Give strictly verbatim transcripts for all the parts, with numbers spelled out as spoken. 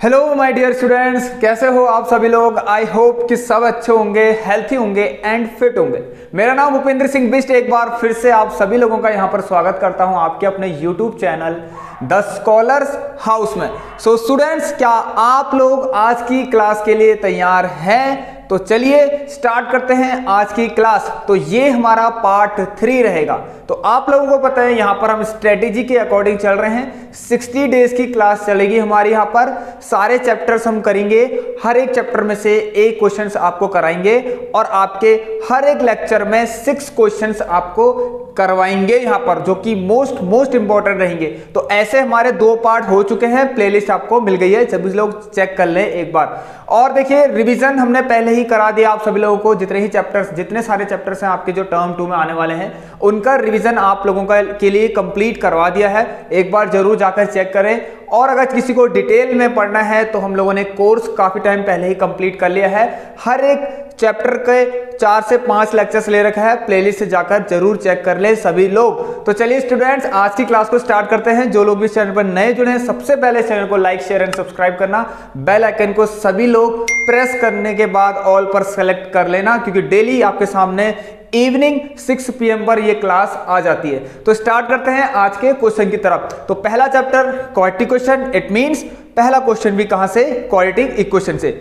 Hello my dear students, कैसे हो आप सभी लोग। आई होप कि सब अच्छे होंगे, हेल्थी होंगे एंड फिट होंगे। मेरा नाम भूपेंद्र सिंह बिष्ट, एक बार फिर से आप सभी लोगों का यहाँ पर स्वागत करता हूँ आपके अपने YouTube channel the scholars house में। सो स्टूडेंट्स, क्या आप लोग आज की क्लास के लिए तैयार हैं? तो चलिए स्टार्ट करते हैं आज की क्लास। तो ये हमारा पार्ट थ्री रहेगा। तो आप लोगों को पता है यहाँ पर हम स्ट्रेटेजी के अकॉर्डिंग चल रहे हैं। साठ डेज की क्लास चलेगी हमारी यहाँ पर। सारे चैप्टर्स हम करेंगे, हर एक चैप्टर में से एक क्वेश्चंस आपको कराएंगे और आपके हर एक लेक्चर में सिक्स क्वेश्चंस आपको करवाएंगे यहाँ पर, जो कि मोस्ट मोस्ट इंपॉर्टेंट रहेंगे। तो ऐसे हमारे दो पार्ट हो चुके हैं, प्लेलिस्ट आपको मिल गई है, सभी लोग चेक कर लें एक बार। और देखिए रिवीजन हमने पहले ही करा दिया आप सभी लोगों को। जितने ही चैप्टर्स जितने सारे चैप्टर्स हैं आपके जो टर्म टू में आने वाले हैं, उनका रिवीजन आप लोगों का के लिए कंप्लीट करवा दिया है। एक बार जरूर जाकर चेक करें। और अगर किसी को डिटेल में पढ़ना है तो हम लोगों ने कोर्स काफी टाइम पहले ही कंप्लीट कर लिया है। हर एक चैप्टर के चार से पांच लेक्चर्स ले रखा है, प्लेलिस्ट से जाकर जरूर चेक कर ले सभी लोग। तो चलिए स्टूडेंट्स, आज की क्लास को स्टार्ट करते हैं। जो लोग भी इस चैनल पर नए जुड़े हैं, सबसे पहले चैनल को लाइक शेयर एंड सब्सक्राइब करना। बेल आइकन को सभी लोग प्रेस करने के बाद ऑल पर सेलेक्ट कर लेना, क्योंकि डेली आपके सामने इवनिंग सिक्स पी एम पर ये क्लास आ जाती है। तो स्टार्ट करते हैं आज के क्वेश्चन की तरफ। तो पहला chapter quadratic question, it means पहला क्वेश्चन भी कहां से, क्वाड्रेटिक इक्वेशन से।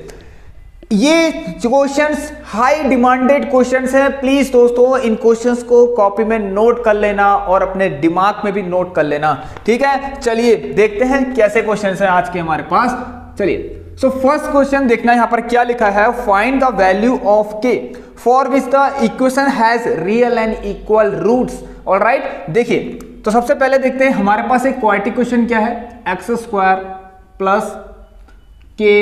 ये क्वेश्चंस हाई डिमांडेड क्वेश्चंस हैं। प्लीज दोस्तों इन क्वेश्चंस को कॉपी में नोट कर लेना और अपने दिमाग में भी नोट कर लेना, ठीक है। चलिए देखते हैं कैसे क्वेश्चंस हैं आज के हमारे पास। चलिए सो फर्स्ट क्वेश्चन देखना यहां पर क्या लिखा है। Find the value of k for which the equation has real and equal roots. Alright, देखिए तो सबसे पहले देखते हैं हमारे पास एक क्वाड्रेटिक क्वेश्चन क्या है। X square plus k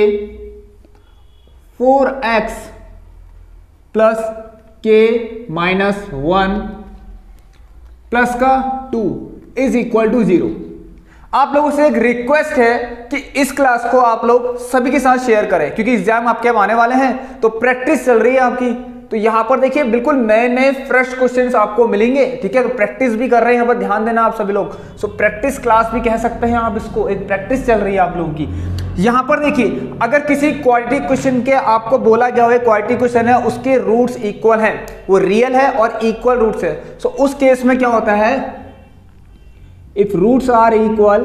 four x plus k minus one plus का two is equal to zero. आप लोगों से एक रिक्वेस्ट है कि इस क्लास को आप लोग सभी के साथ शेयर करें, क्योंकि एग्जाम आपके अब आने वाले हैं, तो प्रैक्टिस चल रही है आपकी। तो यहां पर देखिए बिल्कुल नए नए फ्रेश क्वेश्चंस आपको मिलेंगे, ठीक है। तो प्रैक्टिस भी कर रहे हैं, यहां पर ध्यान देना आप सभी लोग। सो प्रैक्टिस क्लास भी कह सकते हैं आप इसको, एक प्रैक्टिस चल रही है आप लोगों की। यहां पर देखिए अगर किसी क्वाड्रेटिक क्वेश्चन के आपको बोला गया हो क्वाड्रेटिक क्वेश्चन है, उसके रूट्स इक्वल हैं, वो रियल है और इक्वल रूट्स है, सो उस केस में क्या होता है, if roots are equal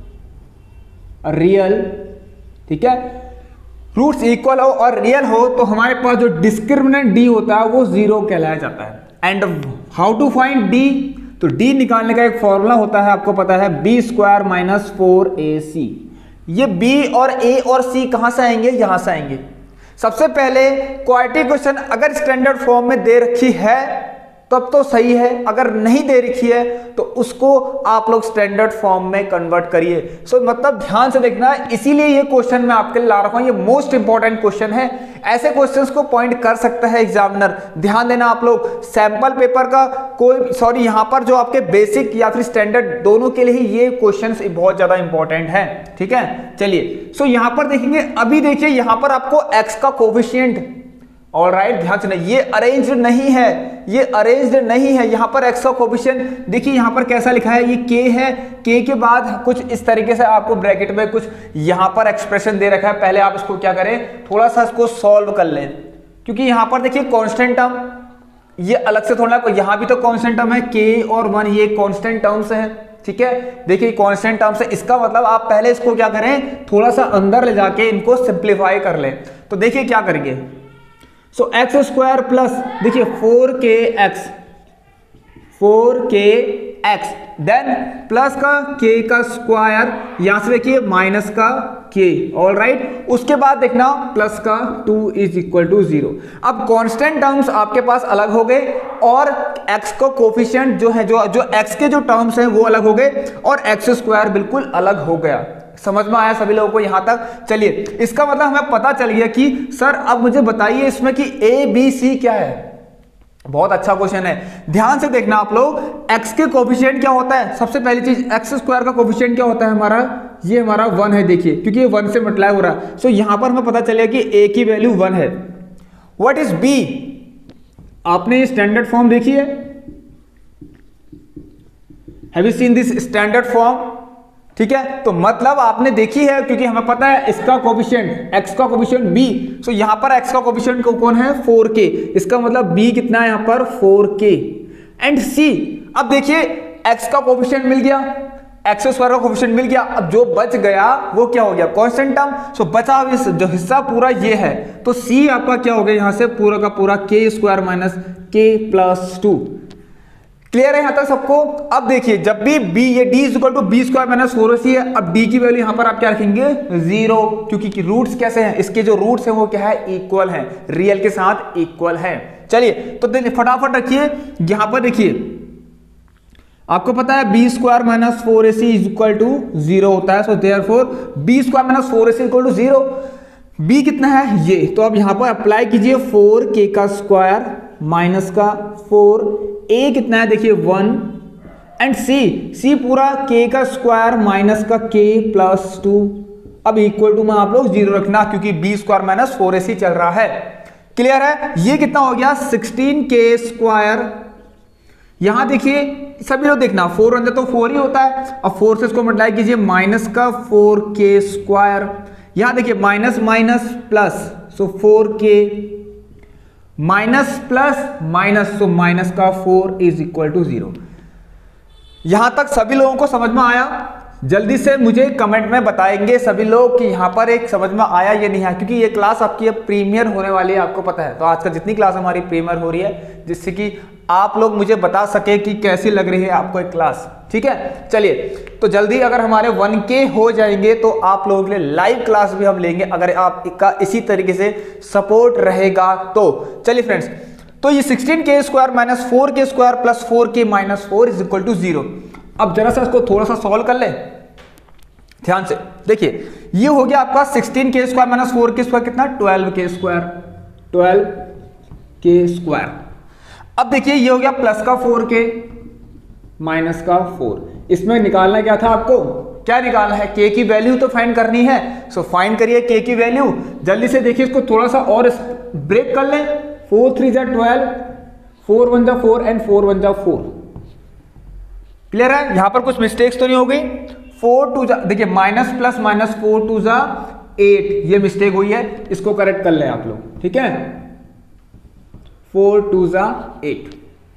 real, ठीक है, रूट्स इक्वल हो और रियल हो, तो हमारे पास जो डिस्क्रिमिनेंट डी होता है वो जीरो कहलाया जाता है। And how to find d, तो डी निकालने का एक फॉर्मूला होता है, आपको पता है, b square minus four a c. ये बी और ए और सी कहां से आएंगे, यहां से आएंगे। सबसे पहले क्वाड्रेटिक क्वेश्चन अगर स्टैंडर्ड फॉर्म में दे रखी है तब तो सही है, अगर नहीं दे रखी है तो उसको आप लोग स्टैंडर्ड फॉर्म में कन्वर्ट करिए। सो मतलब ध्यान से देखना, इसीलिए ये क्वेश्चन मैं आपके लिए ला रखा हूं, ये मोस्ट इंपॉर्टेंट क्वेश्चन है। ऐसे क्वेश्चंस को पॉइंट कर सकता है एग्जामिनर, ध्यान देना आप लोग। सैंपल पेपर का कोई सॉरी यहां पर जो आपके बेसिक या फिर स्टैंडर्ड दोनों के लिए ही ये क्वेश्चंस बहुत ज्यादा इंपॉर्टेंट है, ठीक है। चलिए सो यहां पर देखेंगे, अभी देखिए यहां पर आपको एक्स का कोफिशिएंट, ऑलराइट, ध्यान से, ये अरेंज्ड नहीं है, ये अरेंज्ड नहीं है। यहां पर एक्स का कोफिशिएंट देखिए यहां पर कैसा लिखा है, ये के है, के के बाद कुछ इस तरीके से आपको ब्रैकेट में कुछ यहां पर एक्सप्रेशन दे रखा है। पहले आप इसको क्या करें, थोड़ा सा इसको सॉल्व कर लें, क्योंकि यहां पर देखिए कांस्टेंट टर्म ये अलग से थोड़ा, यहां भी तो कांस्टेंट टर्म है, के और वन ये कांस्टेंट टर्म्स है, ठीक है। देखिए कांस्टेंट टर्म्स है, इसका मतलब आप पहले इसको क्या करें, थोड़ा सा अंदर ले जाके इनको सिंप्लीफाई कर लें। तो देखिए क्या करेंगे, सो एक्स स्क्वायर प्लस देखिए four k x, four k x, then plus का के का स्क्वायर, यहां से देखिए माइनस का के, ऑल राइट। उसके बाद देखना प्लस का two is equal to zero. अब कांस्टेंट टर्म्स आपके पास अलग हो गए और एक्स का कोफिशिएंट जो है, जो जो एक्स के जो टर्म्स हैं वो अलग हो गए और एक्स स्क्वायर बिल्कुल अलग हो गया। समझ में आया सभी लोगों को यहां तक? चलिए इसका मतलब हमें पता चल गया कि सर अब मुझे बताइए इसमें कि ए बी सी क्या है। बहुत अच्छा क्वेश्चन है, ध्यान से देखना आप लोग। x के कोफिशिएंट क्या होता है, सबसे पहली चीज एक्स स्क्वायर का कोफिशिएंट क्या होता है हमारा, ये हमारा वन है, देखिए क्योंकि ये वन से मल्टीप्लाई हो रहा है। सो यहां पर हमें पता चलेगा कि a की वैल्यू वन है। व्हाट इज b, आपने ये स्टैंडर्ड फॉर्म देखी है, have you seen this standard form, ठीक है, तो मतलब आपने देखी है, क्योंकि हमें पता है इसका कोफिशिएंट x का कोफिशिएंट b, सो यहाँ पर x का कोफिशिएंट को कौन है फोर के, इसका मतलब b कितना है यहाँ पर फोर के एंड c। अब देखिए x का कोफिशिएंट मिल गया, एक्स स्क्वायर का कोफिशिएंट मिल गया, अब जो बच गया वो क्या हो गया कांस्टेंट टर्म, सो बचा इस जो हिस्सा पूरा ये है, तो c आपका क्या हो गया यहाँ से पूरा का पूरा k square minus k plus two. Clear है यहाँ तक सबको। अब देखिए जब भी b ये d is equal to b square minus four c है, अब d की वैल्यू यहाँ पर आप क्या रखेंगे जीरो, क्योंकि रूट्स कैसे हैं इसके, जो रूट्स हैं वो क्या है इक्वल हैं, रियल के साथ इक्वल है। चलिए तो फटाफट रखिए, यहाँ पर देखिए आपको पता है b square minus four a c is equal to zero होता है, so therefore b square minus four a c equal to zero. B कितना है ये, तो अब यहां पर अप्लाई कीजिए फोर के का स्क्वायर माइनस का फोर, ए कितना है देखिए वन एंड सी सी पूरा के का स्क्वायर माइनस का के प्लस टू। अब इक्वल टू में आप लोग जीरो रखना, क्योंकि b square minus four a c चल रहा है। क्लियर है, ये कितना हो गया सिक्सटीन के स्क्वायर। यहां देखिए सभी लोग देखना, फोर अंदर तो फोर ही होता है, अब फोर से इसको मल्टीप्लाई कीजिए माइनस का फोर के स्क्वायर, यहां देखिए minus minus plus, so four k minus plus minus, so minus का four is equal to zero. यहां तक सभी लोगों को समझ में आया? जल्दी से मुझे कमेंट में बताएंगे सभी लोग कि यहां पर एक समझ में आया या नहीं आया, क्योंकि ये क्लास आपकी अब प्रीमियर होने वाली है, आपको पता है। तो आजकल जितनी क्लास हमारी प्रीमियर हो रही है, जिससे कि आप लोग मुझे बता सके कि कैसी लग रही है आपको एक क्लास, ठीक है। चलिए तो जल्दी अगर हमारे वन के हो जाएंगे तो आप लोगों के लिए लाइव क्लास भी हम लेंगे, अगर आपका इसी तरीके से सपोर्ट रहेगा तो। चलिए फ्रेंड्स, तो ये sixteen k square minus four k square plus four k minus four is equal to zero. अब जरा सा इसको थोड़ा सा सॉल्व कर ले ध्यान से। देखिए ये हो गया आपका sixteen k square minus four k square कितना twelve k square, twelve k square. अब देखिए ये हो गया प्लस का फोर के माइनस का फोर, इसमें निकालना क्या था आपको, क्या निकालना है के की वैल्यू तो फाइंड करनी है। सो फाइंड करिए के की वैल्यू जल्दी से। देखिए इसको थोड़ा सा और ब्रेक कर लें, फोर थ्री जा ट्वेल्व, फोर वन जा फोर एंड फोर वन जा फोर। क्लियर है, यहां पर कुछ मिस्टेक्स तो नहीं हो गई। फोर टू जा देखिए minus plus minus four two जा एट, ये मिस्टेक हुई है, इसको करेक्ट कर लें आप लोग, ठीक है। फोर टू जा eight,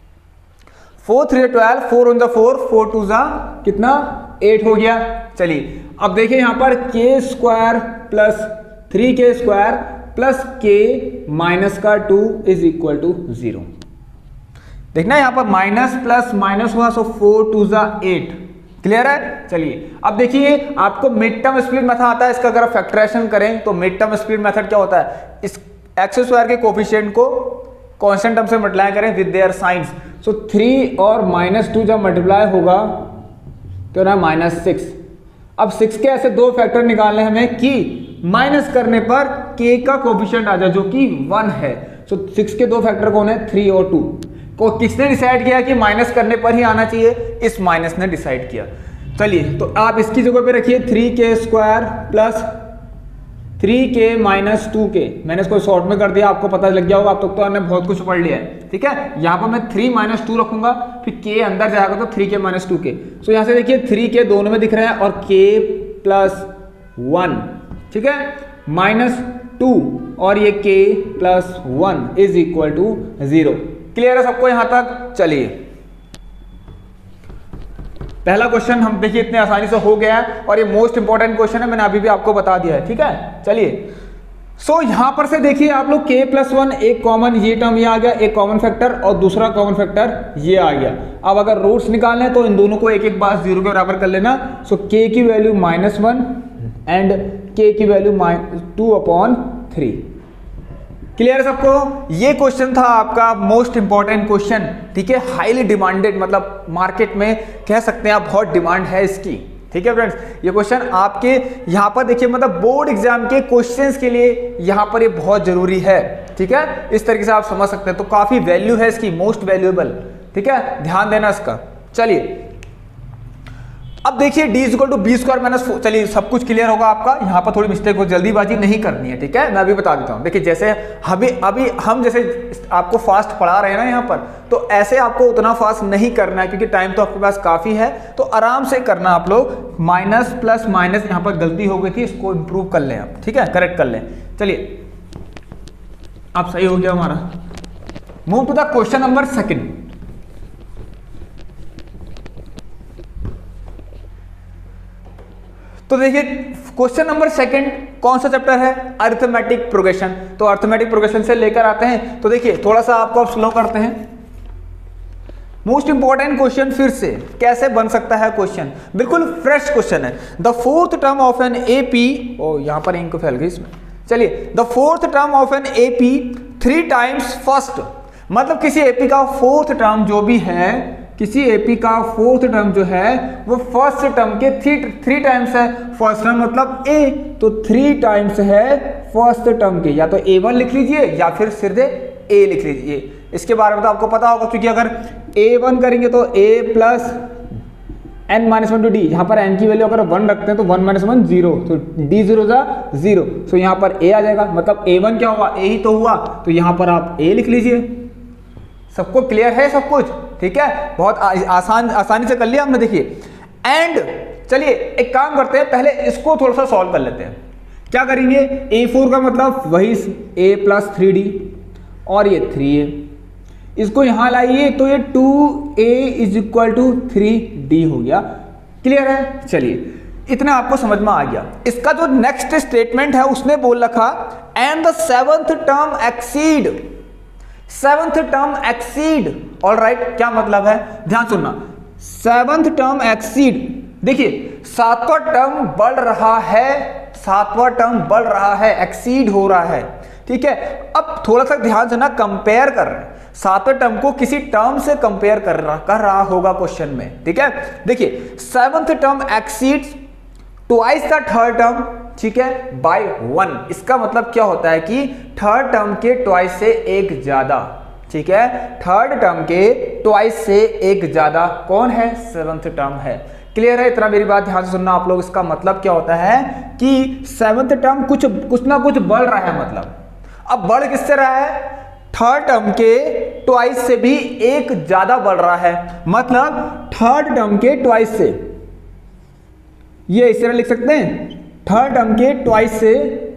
four three twelve, four one जा फोर, फोर टू जा कितना एट हो गया। चलिए अब देखिए यहां पर k square plus three k square plus k minus का two is equal to zero. देखना यहां पर माइनस प्लस माइनस हुआ, सो फोर टू जा एट। क्लियर है। चलिए अब देखिए आपको मिड टर्म स्प्लिट मेथड आता है, इसका अगर आप फैक्टराइजेशन करें तो मिड टर्म स्प्लिट मेथड क्या होता है, इस एक्स स्क्वायर के कोफिशिएंट को कांस्टेंट टर्म से मल्टीप्लाई करें with their signs. So three और माइनस टू जब मल्टीप्लाई होगा तो ना माइनस सिक्स। अब सिक्स के ऐसे दो फैक्टर निकालने हमें कि माइनस करने पर के का कोफिशिएंट आ जाए जो कि वन है। सो सिक्स के दो फैक्टर कौन है, थ्री और टू। को किसने डिसाइड किया कि माइनस करने पर ही आना चाहिए, इस माइनस ने डिसाइड किया। चलिए तो आप इसकी जगह पे रखिए three k square plus three k minus two k. मैंने इसको शॉर्ट में कर दिया, आपको पता लग गया होगा, आप तक तो आपने बहुत कुछ पढ़ लिया है, ठीक है। यहाँ पर मैं थ्री माइनस टू रखूंगा, फिर के अंदर जाएगा तो थ्री के माइनस टू के। सो यहाँ से देखिए थ्री के दोनों में दिख रहे हैं और के प्लस वन, ठीक है, माइनस टू और ये k plus one is equal to zero. Clear है सबको यहां तक। चलिए पहला क्वेश्चन हम देखिए इतने आसानी से हो गया है और ये मोस्ट इंपॉर्टेंट क्वेश्चन है, मैंने अभी भी आपको बता दिया है, ठीक है। चलिए सो so, यहां पर से देखिए आप लोग k प्लस वन, एक कॉमन ये टर्म ये आ गया, एक कॉमन फैक्टर और दूसरा कॉमन फैक्टर ये आ गया। अब अगर रूट्स निकालने हैं तो इन दोनों को एक एक बार जीरो के बराबर कर लेना। सो so, k की value minus one and k की value two upon three. Clear है सबको। ये क्वेश्चन था आपका मोस्ट इंपॉर्टेंट क्वेश्चन, ठीक है, हाईली डिमांडेड, मतलब मार्केट में कह सकते हैं आप बहुत डिमांड है इसकी, ठीक है फ्रेंड्स। ये क्वेश्चन आपके यहाँ पर देखिए मतलब बोर्ड एग्जाम के क्वेश्चंस के लिए यहाँ पर ये बहुत जरूरी है, ठीक है। इस तरीके से आप समझ सकते हैं, तो काफी वैल्यू है इसकी, मोस्ट वैल्यूएबल, ठीक है, ध्यान देना इसका। चलिए अब देखिए d is equal to b square minus four, चलिए सब कुछ क्लियर होगा आपका, यहाँ पर थोड़ी मिस्टेक हो, जल्दीबाजी नहीं करनी है, ठीक है, मैं अभी बता देता हूँ। देखिए जैसे अभी अभी हम जैसे आपको फास्ट पढ़ा रहे हैं ना यहाँ पर, तो ऐसे आपको उतना फास्ट नहीं करना है क्योंकि टाइम तो आपके पास काफी है, तो आराम से करना आप लोग। माइनस प्लस माइनस यहाँ पर गलती हो गई थी, इसको इंप्रूव कर लें आप, ठीक है, करेक्ट कर लें। चलिए अब सही हो गया हमारा। Move to the question number second. तो देखिए क्वेश्चन नंबर सेकंड कौन सा चैप्टर है, अरिथमेटिक प्रोग्रेशन। तो अरिथमेटिक प्रोग्रेशन से लेकर आते हैं। तो देखिए थोड़ा सा आपको अब स्लो करते हैं। मोस्ट इंपॉर्टेंट क्वेश्चन फिर से कैसे बन सकता है क्वेश्चन, बिल्कुल फ्रेश क्वेश्चन है। The fourth term of an AP, oh यहां पर इंक फैल गई इसमें। चलिए the fourth term of an AP three times first, मतलब किसी एपी का फोर्थ टर्म जो भी है, किसी एपी का फोर्थ टर्म जो है वो फर्स्ट टर्म के थ्री थ्री टाइम्स है। फर्स्ट टर्म मतलब ए, तो थ्री टाइम्स है फर्स्ट टर्म के, या तो ए वन लिख लीजिए या फिर सीधे ए लिख लीजिए। इसके बारे में तो आपको पता होगा क्योंकि अगर ए वन करेंगे तो a plus n minus one two d, यहाँ पर एन की वैल्यू अगर वन रखते हैं तो वन माइनस वन जीरो, तो डी जीरो जा जीरो, तो यहाँ पर ए आ जाएगा, मतलब ए वन क्या हुआ, ए ही तो हुआ, तो यहाँ पर आप ए लिख लीजिए। सबको क्लियर है सब कुछ, ठीक है, बहुत आसान आसानी से कर लिया हमने। देखिए एंड चलिए एक काम करते हैं, पहले इसको थोड़ा सा सॉल्व कर लेते हैं। क्या करेंगे, ए फोर का मतलब वही ए प्लस थ्री डी और ये थ्री ए, इसको यहां लाइए तो ये two a is equal to three d हो गया। क्लियर है, चलिए इतना आपको समझ में आ गया। इसका जो नेक्स्ट स्टेटमेंट है उसने बोल रखा and the seventh term exceed, seventh term exceed, all right, क्या मतलब है, ध्यान सुनना, सेवंथ टर्म एक्सीड, देखिए सातवां टर्म बढ़ रहा है, सातवां टर्म बढ़ रहा है, एक्सीड हो रहा है, ठीक है। अब थोड़ा सा ध्यान से ना, कंपेयर कर रहे हैं, सातवें टर्म को किसी टर्म से कंपेयर कर रहा कर रहा होगा क्वेश्चन में, ठीक है। देखिए seventh term exceeds twice the third term, ठीक है, बाय वन। इसका मतलब क्या होता है कि थर्ड टर्म के ट्वाइस से एक ज्यादा, ठीक है, थर्ड टर्म के ट्वाइस से एक ज्यादा कौन है, सेवंथ टर्म है। क्लियर है, इतना मेरी बात ध्यान से सुनना आप लोग। इसका मतलब क्या होता है कि सेवंथ टर्म कुछ कुछ ना कुछ बढ़ रहा है, मतलब अब बढ़ किससे रहा है, थर्ड टर्म के ट्वाइस से भी एक ज्यादा बढ़ रहा है, मतलब थर्ड टर्म के ट्वाइस से, ये इस तरह लिख सकते हैं, थर्ड टर्म के ट्वाइस से,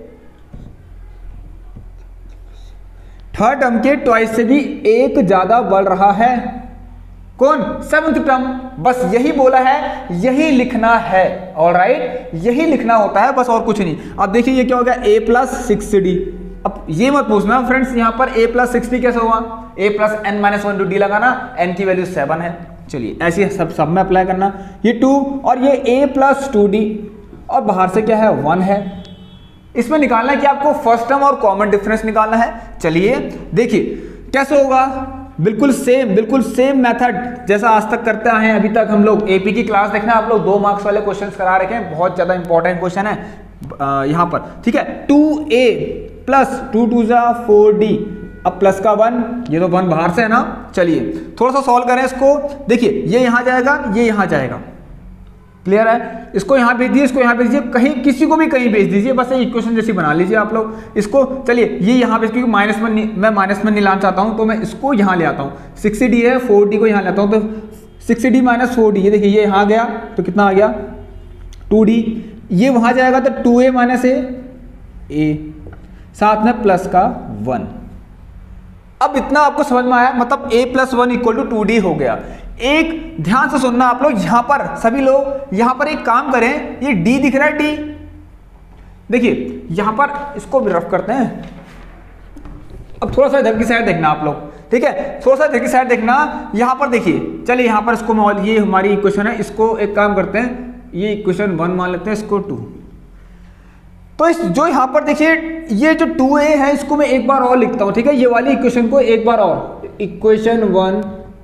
थर्ड टर्म के ट्वाइस से भी एक ज्यादा बढ़ रहा है, कौन, सेवंथ टर्म। बस यही बोला है, यही लिखना है, ऑलराइट, यही लिखना होता है बस, और कुछ नहीं। अब देखिए ये क्या हो गया, ए प्लस सिक्स डी। अब ये मत पूछना फ्रेंड्स यहाँ पर ए प्लस सिक्स डी कैसे हुआ, a plus n minus one two d लगाना, एन की वैल्यू सेवन है, चलिए ऐसे सब सब में अप्लाई करना। ये टू और ये ए प्लस टू डी और बाहर से क्या है, वन है। इसमें निकालना है कि आपको फर्स्ट टर्म और कॉमन डिफरेंस निकालना है। चलिए देखिए कैसे होगा, बिल्कुल सेम, बिल्कुल सेम मेथड जैसा आज तक करते आए हैं अभी तक हम लोग। एपी की क्लास देखना आप लोग, दो मार्क्स वाले क्वेश्चंस करा रखे हैं, बहुत ज्यादा इंपॉर्टेंट क्वेश्चन है यहाँ पर, ठीक है। Two a plus two two जा फोर डी, अब प्लस का वन, ये तो वन बाहर से है ना। चलिए थोड़ा सा सॉल्व करें इसको। देखिए ये यहां जाएगा, ये यहां जाएगा, क्लियर है। इसको यहां भेज दीजिए, इसको यहां भेज दीजिए, कहीं किसी को भी कहीं भेज दीजिए, बस एक इक्वेशन जैसी बना लीजिए आप लोग इसको। चलिए ये यहां पे, क्योंकि माइनस में मैं माइनस में नहीं लाना चाहता हूं, तो मैं इसको यहां ले आता हूं। सिक्स डी है, फोर डी को यहां लाता हूं, तो six d minus four d, ये देखिए ये यहां गया तो कितना आ गया, टू डी। ये वहां जाएगा तो टू ए माइनस ए, ए साथ में प्लस का वन। अब इतना आपको समझ में आया, मतलब a plus one equal to two d हो गया। एक ध्यान से सुनना आप लोग, यहां पर सभी लोग यहां पर एक काम करें, ये d दिख रहा है, d, देखिए यहां पर इसको भी रफ करते हैं। अब थोड़ा सा इधर की साइड देखना आप लोग, ठीक है, थोड़ा सा इधर की साइड देखना। यहां पर देखिए, चलिए यहां पर इसको, ये हमारी इक्वेशन है, इसको एक काम करते हैं, ये इक्वेशन वन मान लेते हैं, इसको टू। तो इस जो यहाँ पर देखिए ये जो टू ए है, इसको मैं एक बार और लिखता हूँ, ठीक है, ये वाली इक्वेशन को एक बार और, इक्वेशन वन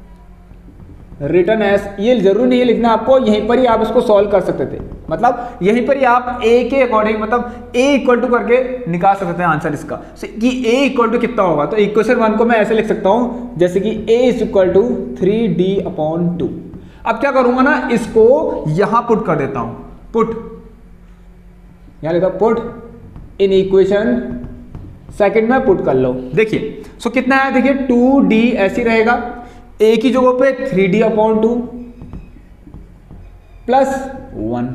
रिटर्न एस, ये जरूर नहीं है लिखना आपको, यहीं पर ही आप इसको सॉल्व कर सकते थे, मतलब यहीं पर ही आप ए के अकॉर्डिंग, मतलब ए इक्वल टू करके निकाल सकते हैं आंसर इसका कि ए इक्वल टू कितना होगा। तो इक्वेशन वन को मैं ऐसे लिख सकता हूँ जैसे कि a is equal to three d upon two. अब क्या करूंगा ना, इसको यहां पुट कर देता हूं, पुट यहां लिखा पुट इन इक्वेशन सेकंड में पुट कर लो। देखिए सो कितना है, देखिए टू डी ऐसी रहेगा, ए की जगह पे three d upon two plus one.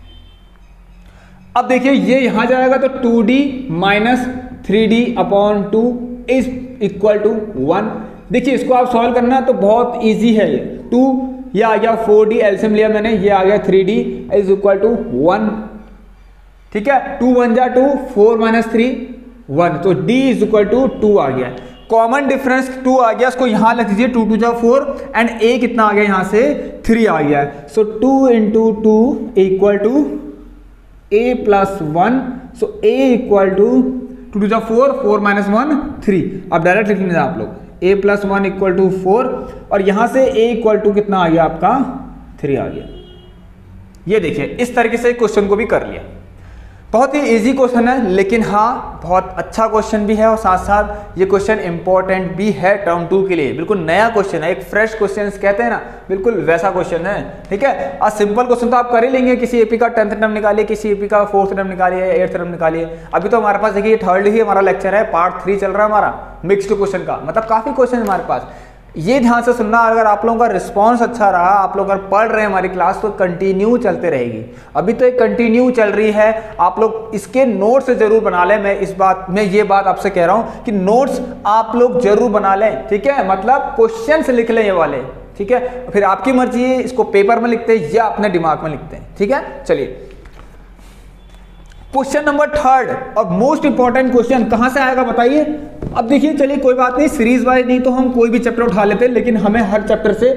अब देखिए ये यहां जाएगा तो two d minus three d upon two is equal to one. देखिए इसको आप सॉल्व करना तो बहुत इजी है, ये टू ये आ गया फोर डी एलसीएम लिया मैंने, ये आ गया three d is equal to one. ठीक है, टू वन जा two, four minus three one, तो d is equal to two आ गया। कॉमन डिफरेंस टू आ गया, इसको यहां लिख दीजिए, टू टू जा फोर एंड a कितना आ गया यहां से थ्री आ गया। So two into two equal to a plus one, so a equal to two two जा four, four minus one three. अब डायरेक्ट लिख लेना आप लोग, a plus one equal to four और यहां से a इक्वल टू कितना आ गया आपका थ्री आ गया। ये देखिए इस तरीके से क्वेश्चन को भी कर लिया। बहुत ही इजी क्वेश्चन है, लेकिन हाँ बहुत अच्छा क्वेश्चन भी है और साथ साथ ये क्वेश्चन इंपॉर्टेंट भी है टर्म टू के लिए। बिल्कुल नया क्वेश्चन है, एक फ्रेश क्वेश्चन कहते हैं ना, बिल्कुल वैसा क्वेश्चन है। ठीक है, आज सिंपल क्वेश्चन तो आप कर ही लेंगे, किसी एपी का टेंथ टर्म निकालिए, किसी एपी का फोर्थ टर्म निकालिए, एट्थ टर्म निकालिए। अभी तो हमारे पास देखिए थर्ड ही हमारा लेक्चर है, पार्ट थ्री चल रहा है हमारा मिक्स्ड क्वेश्चन का, मतलब काफी क्वेश्चन है हमारे पास। ये ध्यान से सुनना, अगर आप लोगों का रिस्पांस अच्छा रहा, आप लोग अगर पढ़ रहे हैं हमारी क्लास, तो कंटिन्यू चलते रहेगी। अभी तो एक कंटिन्यू चल रही है, आप लोग इसके नोट्स जरूर बना लें। मैं इस बात मैं ये बात आपसे कह रहा हूं कि नोट्स आप लोग जरूर बना लें। ठीक है, मतलब क्वेश्चंस लिख लें ये वाले। ठीक है, फिर आपकी मर्जी है, इसको पेपर में लिखते हैं या अपने दिमाग में लिखते हैं। ठीक है, चलिए क्वेश्चन नंबर थर्ड और मोस्ट इंपॉर्टेंट क्वेश्चन कहां से आएगा बताइए। अब देखिए, चलिए कोई बात नहीं, सीरीज वाइज नहीं तो हम कोई भी चैप्टर उठा लेते हैं, लेकिन हमें हर चैप्टर से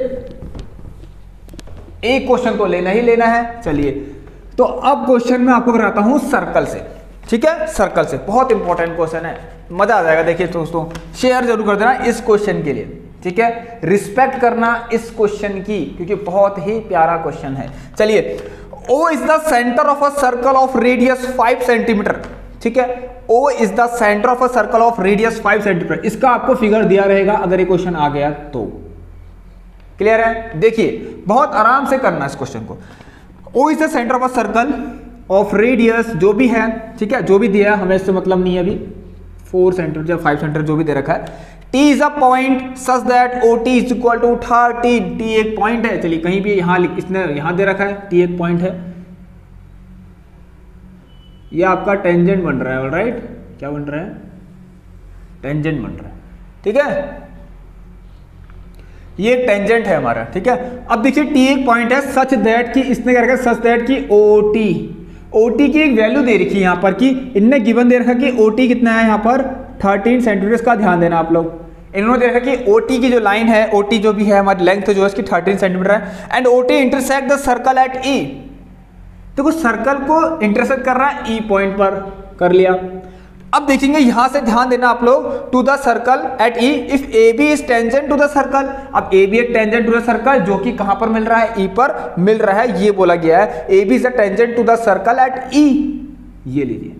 एक क्वेश्चन तो लेना ही लेना है। चलिए तो अब क्वेश्चन में आपको कराता हूं सर्कल से। ठीक है, सर्कल से बहुत इंपॉर्टेंट क्वेश्चन है, मजा आ जाएगा। देखिए दोस्तों, शेयर जरूर कर देना इस क्वेश्चन के लिए। ठीक है, रिस्पेक्ट करना इस क्वेश्चन की, क्योंकि बहुत ही प्यारा क्वेश्चन है। चलिए, O is the center of a circle of radius five centimetre. ठीक है, O is the center of a circle of radius five centimetre. इसका आपको फिगर दिया रहेगा अगर ये क्वेश्चन आ गया तो। क्लियर है? देखिए बहुत आराम से करना इस क्वेश्चन को। O is the center of a circle of radius, जो भी है, ठीक है, जो भी दिया है हमें इससे मतलब नहीं है अभी, फोर सेंटीमीटर या फाइव सेंटीमीटर जो भी दे रखा है। T is a point such that O T is equal to thirteen. T एक पॉइंट है, चलिए कहीं भी यहां इसने यहां दे रखा है, T एक पॉइंट है, ये आपका टेंजेंट बन रहा है। ऑलराइट, क्या बन रहा है? टेंजेंट बन रहा है। ठीक है, ये एक टेंजेंट है हमारा। ठीक है, अब देखिए T एक पॉइंट है सच दैट कि इसने क्या रखा, सच दैट कि O T O T की एक वैल्यू दे रखी है यहाँ पर, कि इनने गिवन दे रखा कि O T कितना है यहाँ पर थर्टीन सेंटीमीटर। का ध्यान देना आप लोग, इन्होंने देखा कि O T की जो लाइन है, O T जो भी है हमारी लेंथ जो है इसकी थर्टीन सेंटीमीटर है, and O T intersect the circle at E। देखो सर्कल को इंटरसेक्ट कर रहा है E पॉइंट पर, कर लिया। अब देखेंगे यहां से ध्यान देना आप लोग, to the circle at E if A B is tangent to the circle. अब A B एक टेंजेंट टू द सर्कल, जो कि कहां पर मिल रहा है, E पर मिल रहा है, ये बोला गया है। A B is a tangent to the circle at E। ये लीजिए,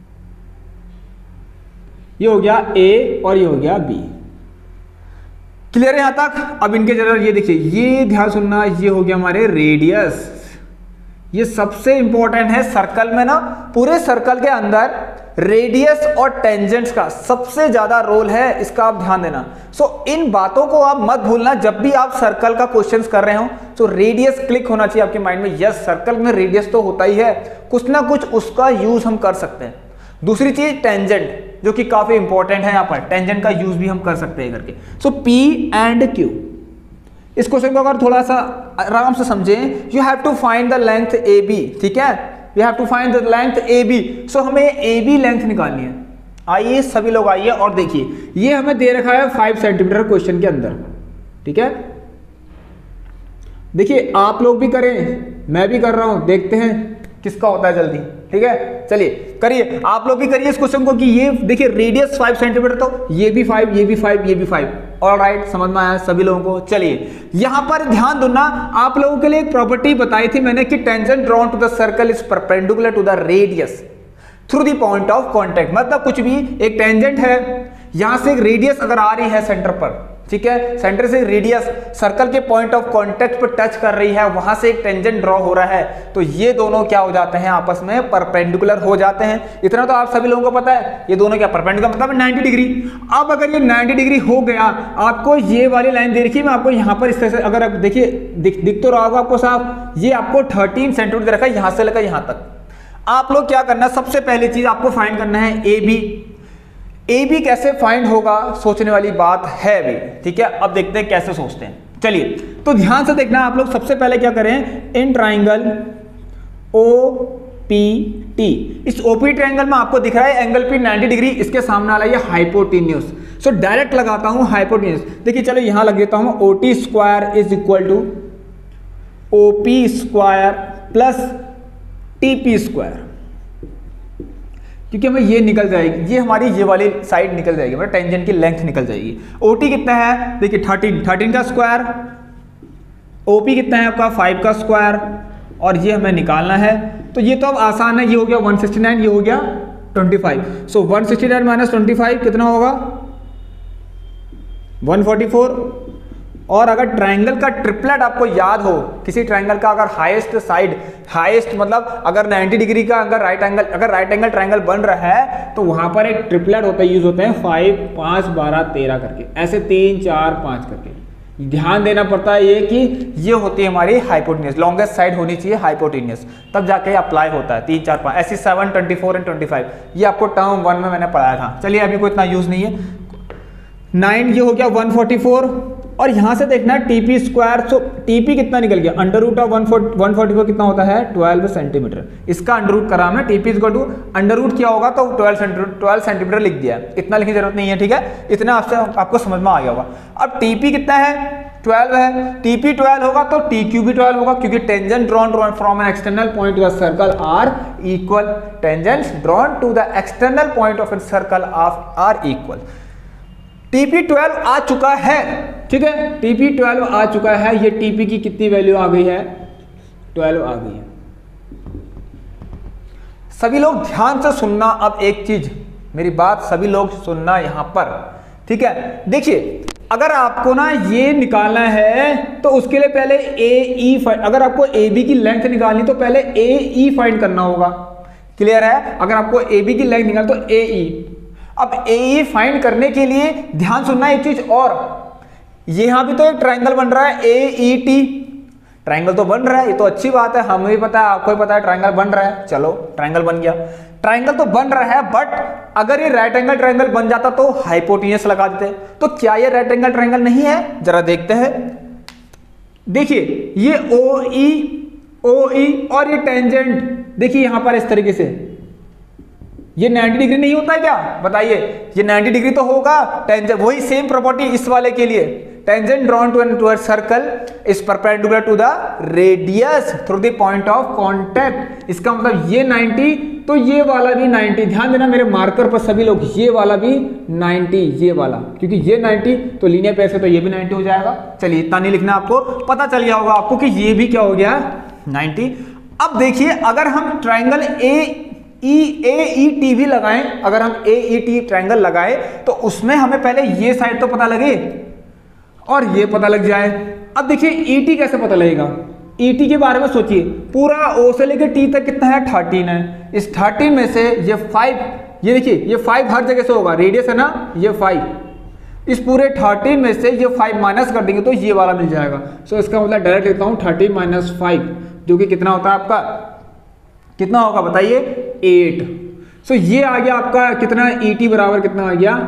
ये हो गया A और ये हो गया B। क्लियर है यहां तक? अब इनके जरा ये देखिए, ये ध्यान सुनना, ये हो गया हमारे रेडियस। ये सबसे इंपॉर्टेंट है सर्कल में ना, पूरे सर्कल के अंदर रेडियस और टेंजेंट्स का सबसे ज्यादा रोल है, इसका आप ध्यान देना। सो so, इन बातों को आप मत भूलना जब भी आप सर्कल का क्वेश्चंस कर रहे हो। तो रेडियस क्लिक होना चाहिए आपके माइंड में, यस सर्कल में रेडियस तो होता ही है, कुछ ना कुछ उसका यूज हम कर सकते हैं। दूसरी चीज टेंजेंट, जो कि काफी इंपॉर्टेंट है, यहाँ पर टेंजेंट का यूज भी हम कर सकते हैं करके। सो P एंड Q, इस क्वेश्चन को अगर थोड़ा सा आराम से समझें, you have to find the length A B. ठीक है, you have to find the length A B. So हमें ए बी लेंथ निकालनी है। आइए सभी लोग आइए और देखिए, ये हमें दे रखा है फाइव सेंटीमीटर क्वेश्चन के अंदर। ठीक है, देखिए आप लोग भी करें, मैं भी कर रहा हूं, देखते हैं किसका होता है जल्दी। ठीक है, चलिए करिए, आप लोग भी करिए इस क्वेश्चन को, कि ये देखिए रेडियस फाइव सेंटीमीटर, तो ये भी फाइव, ये भी फाइव, ये भी फाइव। ऑलराइट, समझ में आया सभी लोगों को? चलिए यहां पर ध्यान देना, आप लोगों के लिए एक प्रॉपर्टी बताई थी मैंने कि tangent drawn to the circle is perpendicular to the radius through the point of contact. मतलब कुछ भी एक टेंजेंट है, यहां से एक रेडियस अगर आ रही है सेंटर पर, ठीक है, सेंटर से रेडियस सर्कल के पॉइंट ऑफ कांटेक्ट पर टच कर रही है, वहां से एक टेंजेंट ड्रॉ हो रहा है, तो ये दोनों क्या हो जाते हैं, आपस में परपेंडिकुलर हो जाते हैं। इतना तो आप सभी लोगों को पता है, ये दोनों क्या परपेंडिकुलर मतलब नाइंटी डिग्री। अब अगर ये नाइंटी डिग्री हो गया, आपको ये वाली लाइन दे रखी है, मैं आपको यहाँ पर इस तरह से अगर आप देखिए दिख, दिख तो रहा होगा आपको साफ, ये आपको थर्टीन सेंटीमीटर दे रखा है यहां से लेकर यहां तक। आप लोग क्या करना है, सबसे पहली चीज आपको फाइंड करना है ए बी। ए बी कैसे फाइंड होगा, सोचने वाली बात है भी, ठीक है। अब देखते हैं कैसे सोचते हैं, चलिए। तो ध्यान से देखना आप लोग, सबसे पहले क्या करें, in triangle O P T, इस ओपी ट्राइंगल में आपको दिख रहा है एंगल पी नाइंटी डिग्री, इसके सामने वाला ये हाइपोटेन्यूस। सो डायरेक्ट लगाता हूं हाइपोटेन्यूस। देखिए चलो यहां लग देता हूं, O T square is equal to O P square plus T P square, क्योंकि हमें ये निकल जाएगी, ये हमारी ये वाली साइड निकल जाएगी, मतलब टेंजेंट की लेंथ निकल जाएगी। ओटी कितना है, देखिए थर्टीन, थर्टीन का स्क्वायर, ओपी कितना है आपका फाइव का स्क्वायर, और ये हमें निकालना है। तो ये तो अब आसान है, ये हो गया वन सिक्सटी नाइन, ये हो गया twenty five. So one sixty nine minus twenty five कितना होगा, वन फोर्टी फोर। और अगर ट्रायंगल का ट्रिपलेट आपको याद हो, किसी ट्रायंगल का अगर हाईएस्ट साइड, हाईएस्ट मतलब अगर नाइंटी डिग्री का अगर राइट एंगल, अगर राइट एंगल ट्रायंगल बन रहा है तो वहां पर एक ट्रिपलेट होता है, यूज होते हैं फाइव, पांच, बारह, तेरह करके, ऐसे तीन, चार, पांच करके। ध्यान देना पड़ता है ये कि ये होती है हमारी हाइपोटेन्यूस, लॉन्गेस्ट साइड होनी चाहिए हाइपोटेन्यूस, तब जाके अप्लाई होता है। तीन, चार, पांच, ऐसी seven, twenty four and twenty five, ये आपको टर्म वन में मैंने पढ़ाया था। चलिए अभी कोई इतना यूज नहीं है। नाइन ये हो गया वन फोर्टी फोर, और यहां से देखना है टीपी स्क्वायर। सो टीपी कितना निकल गया, under root of one forty four कितना होता है, ट्वेल्व सेंटीमीटर। इसका अंडर रूट करा हमने, TP equal to under root क्या होगा तो ट्वेल्व सेंटीमीटर लिख दिया, इतना लिखने की जरूरत नहीं है, ठीक है। इतना आपसे आपको समझ में आ गया होगा। अब टीपी कितना है, ट्वेल्व है, टीपी ट्वेल्व होगा तो टीक्यू भी ट्वेल्व होगा, क्योंकि tangent drawn from an external point to the circle are equal, tangents drawn to the external point of an circle are equal इक्वल। टीपी ट्वेल्व आ चुका है, ठीक है, टीपी ट्वेल्व आ चुका है। ये टीपी की कितनी वैल्यू आ गई है, ट्वेल्व आ गई है। सभी लोग ध्यान से सुनना, अब एक चीज मेरी बात सभी लोग सुनना यहां पर, ठीक है। देखिए अगर आपको ना ये निकालना है तो उसके लिए पहले ए ई फाइंड, अगर आपको ए बी की लेंथ निकालनी तो पहले ए ई फाइंड करना होगा, क्लियर है। अगर आपको ए बी की लेंथ निकाल तो ए ई, अब ए ई फाइंड करने के लिए ध्यान सुनना एक चीज और, यहां भी तो एक ट्रायंगल बन रहा है ए ई टी, ट्रायंगल तो बन रहा है, ये तो अच्छी बात है, हमें भी पता है, आपको भी पता है ट्रायंगल बन रहा है। चलो ट्रायंगल बन गया, ट्रायंगल तो बन रहा है, बट अगर ये राइट एंगल ट्रायंगल बन जाता तो हाइपोटेन्यूस लगा देते। तो क्या ये राइट एंगल ट्रायंगल नहीं है, जरा देखते हैं। देखिए ये ओ ई, ओ ई और ये टेंजेंट, देखिए यहां पर इस तरीके से, ये नाइंटी डिग्री नहीं होता है क्या, बताइए। ये नाइंटी डिग्री तो होगा, टेंजेंट वही सेम प्रॉपर्टी इस वाले के लिए, tangent drawn to an to a circle is perpendicular to the radius through the point of contact. इसका मतलब ये नाइंटी तो ये वाला भी नाइंटी। ध्यान देना मेरे मार्कर पर सभी लोग, ये वाला भी नाइंटी, ये वाला, क्योंकि ये नाइंटी तो लीनियर पेयर से तो ये भी नाइंटी हो जाएगा। चलिए इतना नहीं लिखना, आपको पता चल गया होगा आपको कि ये भी क्या हो गया, नाइंटी। अब देखिए अगर हम triangle A E A E T भी लगाएं, अगर हम ए ई टी ट्रायंगल लगाएं तो उसमें हमें पहले ये साइड तो पता लगे और ये पता लग जाए। अब देखिए ई टी कैसे पता लगेगा, ई टी के बारे में सोचिए, पूरा ओ से लेकर टी तक कितना है, थर्टीन है। इस थर्टीन में से ये फाइव, ये देखिए ये फाइव हर जगह से होगा, रेडियस है ना ये फाइव, इस पूरे थर्टीन में से ये फाइव माइनस कर देंगे तो ये वाला मिल जाएगा। सो इसका मतलब डायरेक्ट लेता हूं थर्टीन माइनस फाइव, जो कि कितना होता है आपका, कितना होगा बताइए, एट। सो ये आ गया आपका कितना, ई टी बराबर कितना आ गया,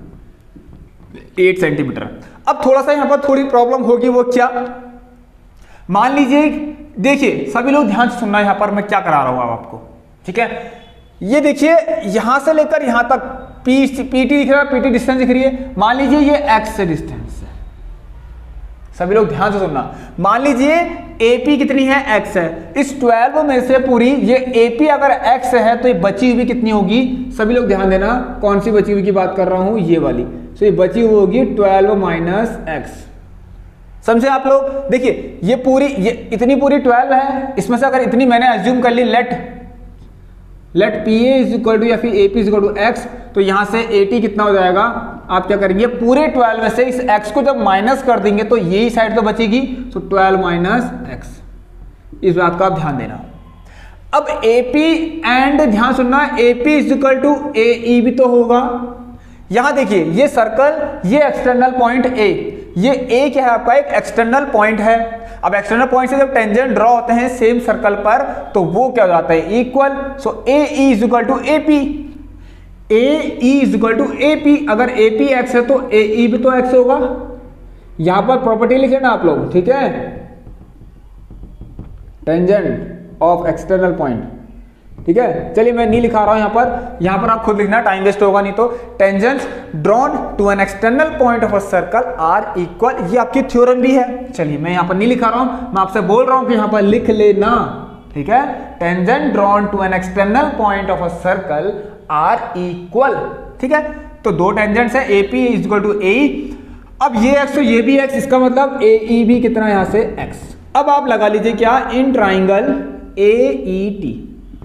एट सेंटीमीटर। अब थोड़ा सा यहां पर थोड़ी प्रॉब्लम होगी, वो क्या, मान लीजिए, देखिए सभी लोग ध्यान से सुनना, यहां पर मैं क्या करा रहा हूं आपको, ठीक है। ये देखिए यहां से लेकर यहां तक पी पीटी दिख रहा है, पीटी डिस्टेंस दिख रही है, मान लीजिए ये एक्स से डिस्टेंस है, सभी लोग ध्यान से सुनना। मान लीजिए एपी कितनी है, एक्स है, इस ट्वेल्व में से पूरी ये एपी अगर एक्स है तो ये बची हुई कितनी होगी, सभी लोग ध्यान देना, कौन सी बची हुई की बात कर रहा हूं, ये वाली। तो ये बची हुई होगी ट्वेल्व माइनस एक्स, समझे आप लोग। देखिए ये पूरी, ये इतनी पूरी ट्वेल्व है, इसमें से अगर इतनी मैंने एज्यूम कर ली, let let P A is equal to या फिर A P is equal to x, तो यहाँ से ए टी कितना हो जाएगा, आप क्या करेंगे पूरे ट्वेल्व में से इस एक्स को जब माइनस कर देंगे तो यही साइड तो बचेगी, तो ट्वेल्व माइनस एक्स, इस बात का आप ध्यान देना। अब ए पी एंड ध्यान सुनना, A P is equal to A E भी तो होगा। यहां देखिए ये सर्कल, ये एक्सटर्नल पॉइंट ए, ये ए क्या है आपका एक एक्सटर्नल पॉइंट है। अब एक्सटर्नल पॉइंट से जब टेंजेंट ड्रॉ होते हैं सेम सर्कल पर तो वो क्या हो जाता है equal, so A E is equal to A P, A E is equal to A P. अगर ए पी एक्स है तो ए ई भी तो एक्स होगा, यहां पर प्रॉपर्टी लिखे ना आप लोग, ठीक है, टेंजेंट ऑफ एक्सटर्नल पॉइंट, ठीक है। चलिए मैं नहीं लिखा रहा हूं यहां पर, यहां पर आप खुद लिखना, टाइम वेस्ट होगा नहीं तो। Tangents drawn to an external point of a circle are equal, ये आपकी थ्योरम भी है। चलिए मैं यहां पर नहीं लिखा रहा हूं, मैं आपसे बोल रहा हूं कि यहां पर लिख लेना, ठीक है। Tangent drawn to an external point of a circle are equal, ठीक है। तो दो टेंजेंट्स है, A P is equal to A E. अब ये एक्स तो ये भी एक्स, इसका मतलब ए ई भी कितना यहां से एक्स। अब आप लगा लीजिए क्या, इन ट्राइंगल ए ई टी।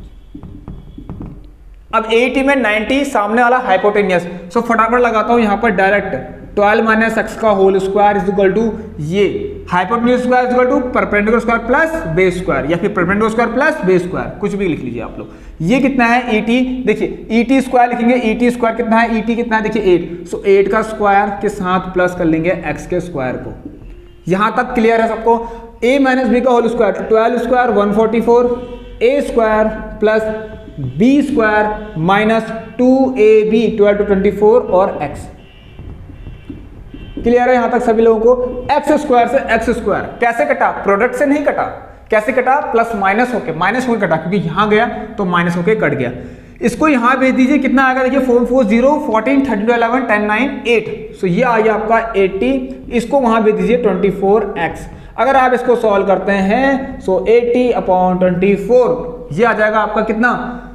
अब ए टी में नाइंटी सामने वाला हाइपोटेनियस, सो फटाफट लगाता हूं यहां पर डायरेक्ट, ट्वेल्व माइनस एक्स का whole square is equal to ये hypotenuse square is equal to perpendicular square plus base square, या फिर perpendicular square plus base square, कुछ भी लिख लीजिए आप लोग। ये कितना है ईटी, देखिए ईटी स्क्वायर लिखेंगे, ईटी स्क्वायर कितना है, ईटी कितना है देखिए एट, सो एट का स्क्वायर के साथ प्लस कर लेंगे एक्स के स्क्वायर को। यहां तक क्लियर है सबको। ए माइनस बी का whole square, twelve square one forty four, a square plus b square minus two a b, twelve two twenty four और एक्स। क्लियर है यहां तक सभी लोगों को। एक्स स्क्वायर से एक्स स्क्वायर कैसे कटा, प्रोडक्ट से नहीं कटा, कैसे कटा, प्लस माइनस होके, माइनस होके कटा, क्योंकि यहां गया तो माइनस होके कट गया। इसको यहां भेज दीजिए, कितना आएगा देखिए, four four zero, fourteen, thirty two, eleven, ten, nine, eight, so ये आ गया आपका एटी। इसको वहां भेज दीजिए ट्वेंटी फोर एक्स। अगर आप इसको सॉल्व करते हैं so eighty upon twenty four, ये आ जाएगा आपका कितना,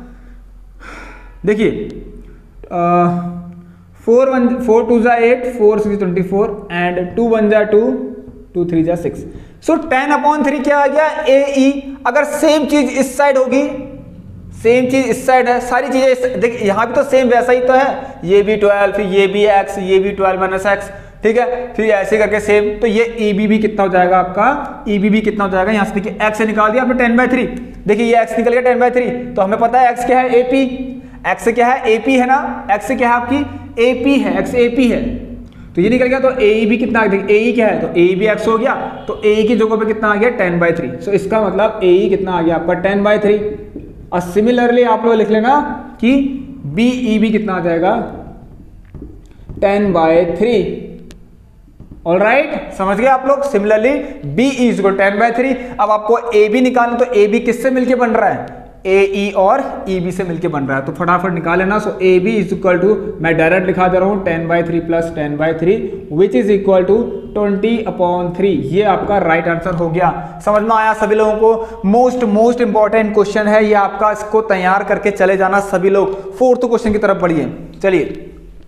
देखिए फोर वन फोर टू जा eight, four six twenty four and two one जा टू, टू थ्री जा six, so ten upon three क्या आ गया ए ई। अगर सेम चीज इस साइड होगी, सेम चीज इस साइड है, सारी चीजें देखिए यहां भी तो सेम वैसा ही तो है, ये भी ट्वेल्व, फिर ये भी एक्स, ये भी ट्वेल्व माइनस एक्स, ठीक है, फिर ऐसे करके सेम, तो ये ई बी भी कितना हो जाएगा आपका, ई बी भी कितना हो जाएगा, यहां से देखिए एक्स से निकाल दिया आपने टेन बाई थ्री, देखिए ये एक्स निकल गया टेन बाई थ्री, तो हमें पता है एक्स क्या है ए पी, एक्स क्या है ए पी है ना, एक्स क्या है आपकी ए पी है, एक्स ए पी है, तो ये निकल गया। तो ए भी कितना, देखिए ए क्या है, तो ए भी एक्स हो गया, तो ए की जगह पे कितना आ गया टेन बाई थ्री, सो इसका मतलब ए कितना आ गया आपका टेन बाई थ्री। और सिमिलरली आप लोग लिख लेना कि बी ई भी कितना आ जाएगा ten by three. All right, समझ गए आप लोग। Similarly B is equal ten by three. अब आपको ए बी निकालना, तो ए बी किससे मिलके बन रहा है, ए ई और ई बी से मिलके बन रहा है, तो फटाफट निकाल लेना। So A B is equal to, मैं डायरेक्ट लिखा दे रहा हूं ten by three plus ten by three which is equal to twenty upon three. ये आपका राइट आंसर हो गया। समझ में आया सभी लोगों को। मोस्ट मोस्ट इंपॉर्टेंट क्वेश्चन है ये आपका, इसको तैयार करके चले जाना सभी लोग। फोर्थ क्वेश्चन की तरफ बढ़िए, चलिए।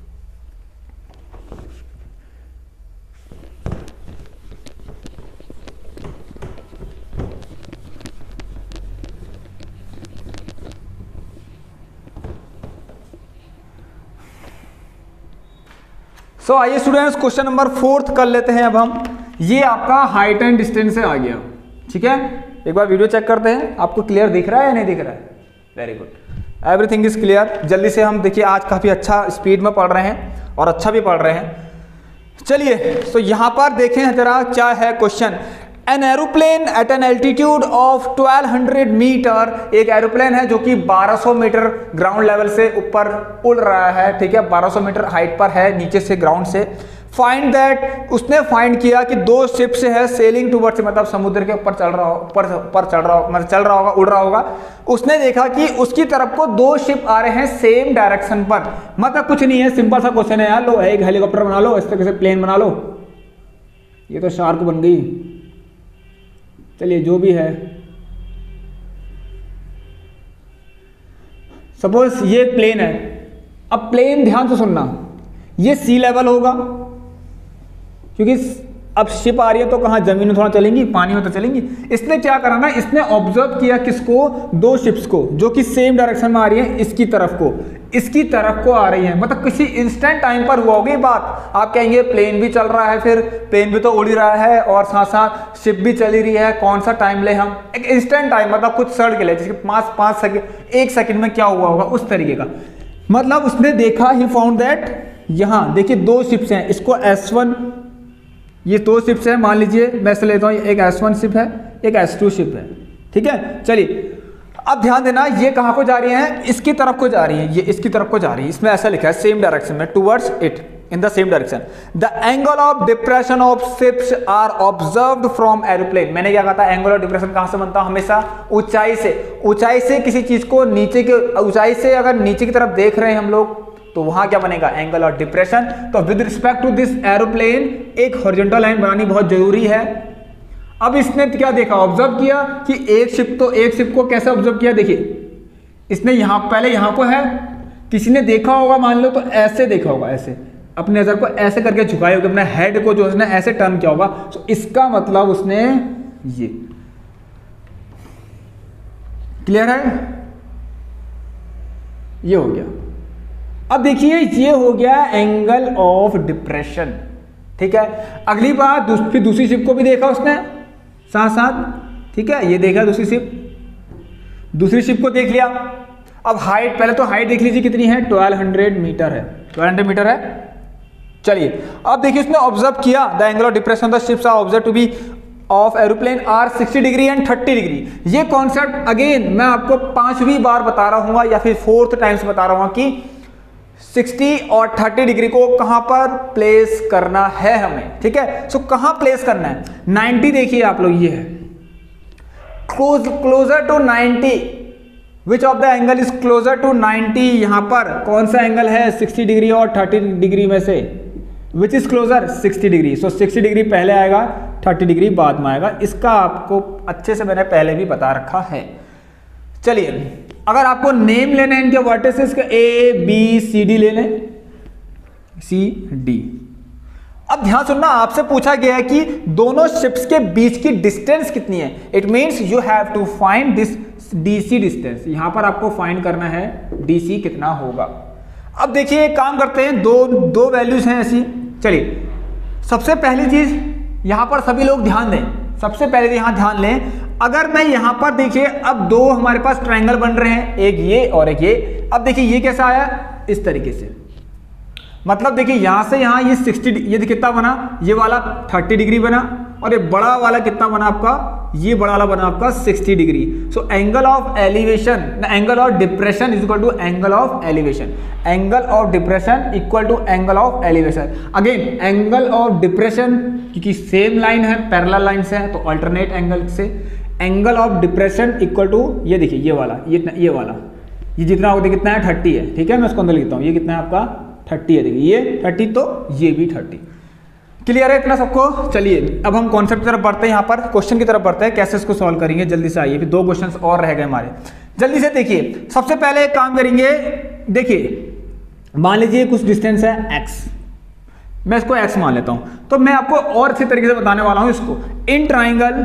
सो so, आइए स्टूडेंट्स क्वेश्चन नंबर फोर्थ कर लेते हैं अब हम। ये आपका हाइट एंड डिस्टेंस से आ गया, ठीक है। एक बार वीडियो चेक करते हैं, आपको क्लियर दिख रहा है या नहीं दिख रहा है, very good, everything is clear. जल्दी से हम देखिए, आज काफी अच्छा स्पीड में पढ़ रहे हैं और अच्छा भी पढ़ रहे हैं। चलिए, तो यहां पर देखें जरा क्या है question. An aeroplane at an altitude of twelve hundred metre, एक एरोप्लेन है जो कि बारह सौ मीटर ग्राउंड लेवल से ऊपर उड़ रहा है, ठीक है, बारह सौ मीटर हाइट पर है नीचे से, ग्राउंड से। फाइंड दैट, उसने फाइंड किया कि दो शिप्स है सेलिंग टूवर्ड्स, मतलब समुद्र के ऊपर चल रहा हो, ऊपर ऊपर चल रहा हो, मतलब चल रहा होगा, उड़ रहा होगा। उसने देखा कि उसकी तरफ को दो शिप आ रहे हैं सेम डायरेक्शन पर। मतलब कुछ नहीं है, सिंपल सा क्वेश्चन है यार। लो एक हेलीकॉप्टर बना लो, इस तरह से प्लेन बना लो, ये तो शार्क बन गई। चलिए जो भी है, सपोज ये प्लेन है। अब प्लेन ध्यान से सुनना, ये सी लेवल होगा क्योंकि अब शिप आ रही है तो कहाँ, जमीन में थोड़ा चलेंगी, पानी में तो चलेंगी। इसने क्या करा ना, इसने ऑब्जर्व किया किसको, दो शिप्स को जो कि सेम डायरेक्शन में आ रही है, इसकी तरफ को इसकी तरफ को आ रही है। मतलब किसी इंस्टेंट टाइम पर हुआ होगी बात। आप कहेंगे प्लेन भी चल रहा है, फिर प्लेन भी तो उड़ ही रहा है और साथ साथ शिप भी चल ही रही है, कौन सा टाइम ले हम, एक इंस्टेंट टाइम मतलब कुछ सर्ड के लिए, जिसके पाँच पाँच सेकंड एक सेकंड में क्या हुआ होगा उस तरीके का। मतलब उसने देखा, ही फाउंड दैट, यहाँ देखिए दो शिप्स हैं, इसको एस वन, ये दो शिप्स हैं मान लीजिए, मैं से लेता हूँ, एक एस वन शिप है, एक एस टू शिप है, ठीक है। चलिए अब ध्यान देना, ये कहाँ को जा रही है, इसकी तरफ को जा रही है, ये इसकी तरफ को जा रही है। इसमें ऐसा लिखा है सेम डायरेक्शन में, towards it in the same direction. The angle of depression of ships are observed from aeroplane. मैंने क्या कहा था, एंगल ऑफ डिप्रेशन कहाँ से बनता है, हमेशा ऊंचाई से। ऊंचाई से किसी चीज को नीचे के, ऊंचाई से अगर नीचे की तरफ देख रहे हैं हम लोग तो वहां क्या बनेगा, एंगल ऑफ डिप्रेशन। तो with respect to this aeroplane एक हॉरिजॉन्टल लाइन बनानी बहुत जरूरी है। अब इसने क्या देखा, ऑब्जर्व किया कि एक शिप, तो एक शिप को कैसे ऑब्जर्व किया, देखिए इसने यहां, पहले यहां को है, किसी ने देखा होगा मान लो तो ऐसे देखा होगा, ऐसे अपने नजर को ऐसे करके झुकाई होगी, अपने हेड को जो उसने ऐसे टर्न किया होगा। तो इसका मतलब उसने ये, क्लियर है, ये हो गया। अब देखिए ये हो गया एंगल ऑफ डिप्रेशन, ठीक है। अगली बात दूस, फिर दूसरी शिप को भी देखा उसने साथ साथ, ठीक है, ये देखा दूसरी शिप, दूसरी शिप को देख लिया। अब हाइट, पहले तो हाइट देख लीजिए कितनी है, ट्वेल्व हंड्रेड मीटर है, ट्वेल्व हंड्रेड मीटर है। चलिए अब देखिए उसने ऑब्जर्व किया, the angle of depression the ships are observe to be of aeroplane are sixty degree and thirty degree. ये कॉन्सेप्ट अगेन मैं आपको पांचवी बार बता रहा हूँ या फिर फोर्थ टाइम्स बता रहा हूँ कि सिक्सटी और थर्टी डिग्री को कहां पर प्लेस करना है हमें, ठीक है। सो so, कहां प्लेस करना है, नाइंटी देखिए आप लोग, ये है close closer to ninety, which of the angle is closer to ninety. यहां पर कौन सा एंगल है सिक्सटी डिग्री और थर्टी डिग्री में से, which is closer, sixty degree. So sixty degree पहले आएगा, थर्टी डिग्री बाद में आएगा। इसका आपको अच्छे से मैंने पहले भी बता रखा है। चलिए अगर आपको नेम लेना है इनके वर्टिसेस का, ए बी सी डी ले लें, सी डी। अब ध्यान सुनना, आपसे पूछा गया है कि दोनों शिप्स के बीच की डिस्टेंस कितनी है। It means you have to find this DC distance. यहां पर आपको फाइंड करना है डीसी कितना होगा। अब देखिए एक काम करते हैं, दो दो वैल्यूज हैं ऐसी। चलिए सबसे पहली चीज यहां पर सभी लोग ध्यान दें, सबसे पहले यहां ध्यान लें, अगर मैं यहां पर देखिए, अब दो हमारे पास ट्रायंगल बन रहे हैं, एक ये और एक ये। अब देखिए ये कैसा आया, इस तरीके से, मतलब देखिए यहां से यहां ये सिक्सटी, ये कितना बना, ये वाला थर्टी डिग्री बना, और ये बड़ा वाला कितना बना आपका, ये बड़ा वाला बना आपका sixty degree. So angle of elevation, angle of depression is equal to angle of elevation, angle of depression equal to angle of elevation. Again angle of depression, क्योंकि सेम लाइन है, पैरेलल लाइन से है, तो alternate angle से angle of depression equal to, ये देखिए ये वाला, ये ये वाला, ये जितना होगा कितना है, थर्टी है, ठीक है। मैं उसको अंदर लिखता हूँ, ये कितना है आपका, थर्टी है, देखिए ये थर्टी, तो ये भी थर्टी। क्लियर है इतना सबको। चलिए अब हम कॉन्सेप्ट की तरफ बढ़ते हैं, यहाँ पर क्वेश्चन की तरफ बढ़ते हैं, कैसे इसको सॉल्व करेंगे। जल्दी से आइए, फिर दो क्वेश्चन और रह गए हमारे, जल्दी से देखिए। सबसे पहले एक काम करेंगे, देखिए मान लीजिए कुछ डिस्टेंस है x, मैं इसको x मान लेता हूं, तो मैं आपको और अच्छे तरीके से बताने वाला हूं इसको। In triangle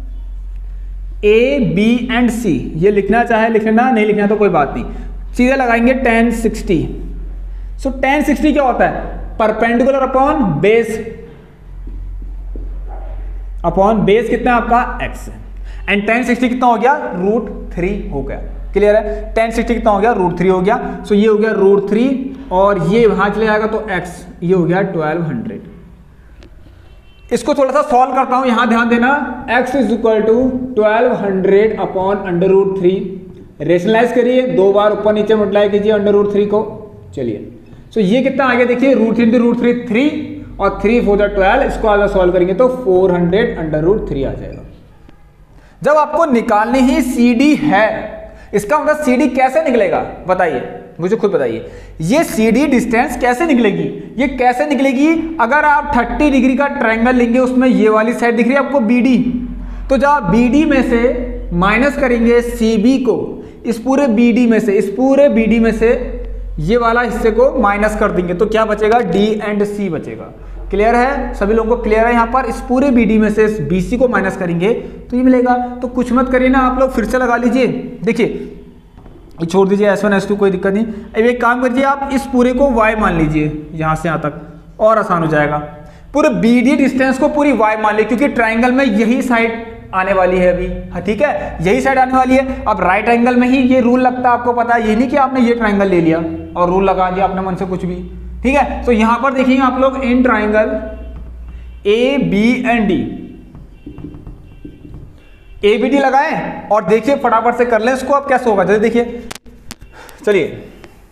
A B and C, ये लिखना चाहे लिख लेना, नहीं लिखना तो कोई बात नहीं, सीधे लगाएंगे tan sixty. So tan sixty क्या होता है, perpendicular upon base, upon base कितना आपका x है, एंड टेन सिक्सटी कितना हो गया, रूट थ्री हो गया। क्लियर है, टेन सिक्सटी कितना हो गया, रूट थ्री हो गया। सो so ये हो गया रूट थ्री, और ये वहां चले जाएगा तो x, ये हो गया ट्वेल्व हंड्रेड। इसको थोड़ा सा सॉल्व करता हूं, यहां ध्यान देना, x is equal to twelve hundred upon under root three. Rationalize करिए, दो बार ऊपर नीचे मल्टीप्लाई कीजिए अंडर रूट थ्री को। चलिए सो so ये कितना आ गया, देखिए root three into root three three, और थ्री फोर ट्वेल्व, इसको अगर सॉल्व करेंगे तो four hundred under root three आ जाएगा। जब आपको निकालनी ही सी डी है, इसका मतलब सी डी कैसे निकलेगा बताइए, मुझे खुद बताइए। ये सी डी डिस्टेंस कैसे निकलेगी, ये कैसे निकलेगी, अगर आप थर्टी डिग्री का ट्रायंगल लेंगे, उसमें ये वाली साइड दिख रही है आपको बी डी, तो जब आप बी डी में से माइनस करेंगे सी बी को, इस पूरे बी डी में से, इस पूरे बी डी में से ये वाला हिस्से को माइनस कर देंगे, तो क्या बचेगा, डी एंड सी बचेगा। क्लियर है सभी लोगों को? क्लियर है? यहाँ पर इस पूरे बी डी में से इस बी सी को माइनस करेंगे तो ये मिलेगा। तो कुछ मत करिए ना आप लोग, फिर से लगा लीजिए। देखिए छोड़ दीजिए एस वन एस टू, कोई दिक्कत नहीं। अब एक काम करिए, आप इस पूरे को y मान लीजिए यहाँ से यहाँ तक, और आसान हो जाएगा। पूरे बी डी डिस्टेंस को पूरी y मान लीजिए, क्योंकि ट्राइंगल में यही साइड आने वाली है अभी, हाँ ठीक है, यही साइड आने वाली है। अब राइट एंगल में ही ये रूल लगता है, आपको पता है, ये नहीं कि आपने ये ट्राइंगल ले लिया और रूल लगा दिया अपने मन से कुछ भी, ठीक है। तो यहां पर देखिए आप लोग in triangle A B and D, A B D लगाए और देखिए फटाफट से कर लें इसको। अब कैसे होगा जल्दी देखिए, चलिए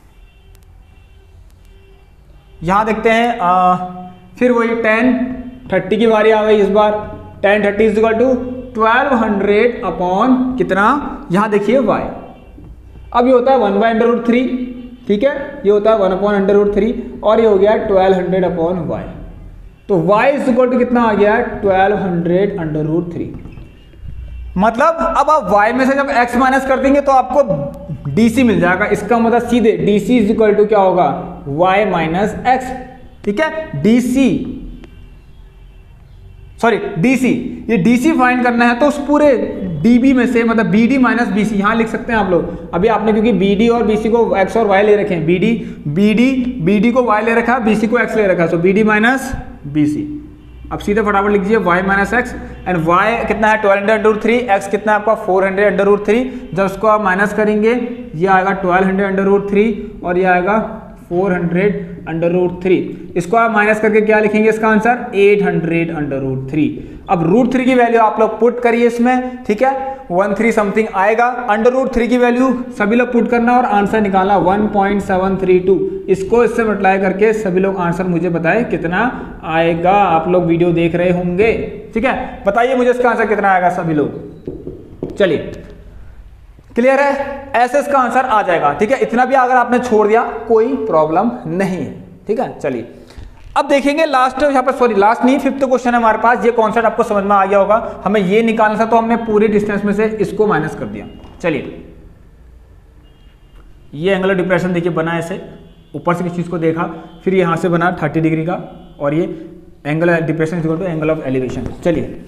यहां देखते हैं। आ, फिर वही टेन थर्टी की बारी आ गई इस बार। Tan thirty is equal to twelve hundred upon कितना, यहां देखिए y। अब ये होता है one by under root three, ठीक है, ये होता है one upon under root three, और ये हो गया ट्वेल्व हंड्रेड अपॉन y। तो y इज इक्वल टू कितना आ गया, twelve hundred under root three. मतलब अब आप y में से जब x माइनस कर देंगे तो आपको dc मिल जाएगा। इसका मतलब सीधे dc इज इक्वल टू क्या होगा, y माइनस एक्स, ठीक है। dc सॉरी dc, ये dc फाइंड करना है तो उस पूरे db में से, मतलब bd माइनस bc यहां लिख सकते हैं आप लोग। अभी आपने क्योंकि bd और bc को x और y ले रखे हैं, bd bd bd को y ले रखा है, bc को x ले रखा है, सो bd माइनस bc। अब सीधे फटाफट लिख दीजिए y minus x, and y कितना है twelve hundred under root three, x कितना है आपका four hundred under root three. जब उसको आप माइनस करेंगे ये आएगा twelve hundred under root three और ये आएगा four hundred under root three. इसको आप माइनस करके क्या लिखेंगे, इसका answer eight hundred under root three. अब रूट थ्री की वैल्यू आप लोग पुट करिए इसमें, ठीक है, वन थ्री समथिंग आएगा। अंडर रूट थ्री की वैल्यू सभी लोग पुट करना और आंसर निकालना one point seven three two. इसको इससे मल्टीप्लाई करके सभी लोग आंसर मुझे बताएं कितना आएगा। आप लोग वीडियो देख रहे होंगे, ठीक है, बताइए मुझे इसका आंसर कितना आएगा सभी लोग। चलिए क्लियर है, ऐसे इसका आंसर आ जाएगा, ठीक है। इतना भी अगर आपने छोड़ दिया कोई प्रॉब्लम नहीं है, ठीक है। चलिए अब देखेंगे लास्ट, यहाँ पर सॉरी लास्ट नहीं, फिफ्थ क्वेश्चन है हमारे पास। ये कॉन्सेप्ट आपको समझ में आ गया होगा, हमें ये निकालना था तो हमने पूरी डिस्टेंस में से इसको माइनस कर दिया। चलिए ये एंगुलर डिप्रेशन देखिए बना, ऐसे ऊपर से किसी चीज को देखा, फिर यहां से बना थर्टी डिग्री का, और ये angular depression is equal to angle of elevation. चलिए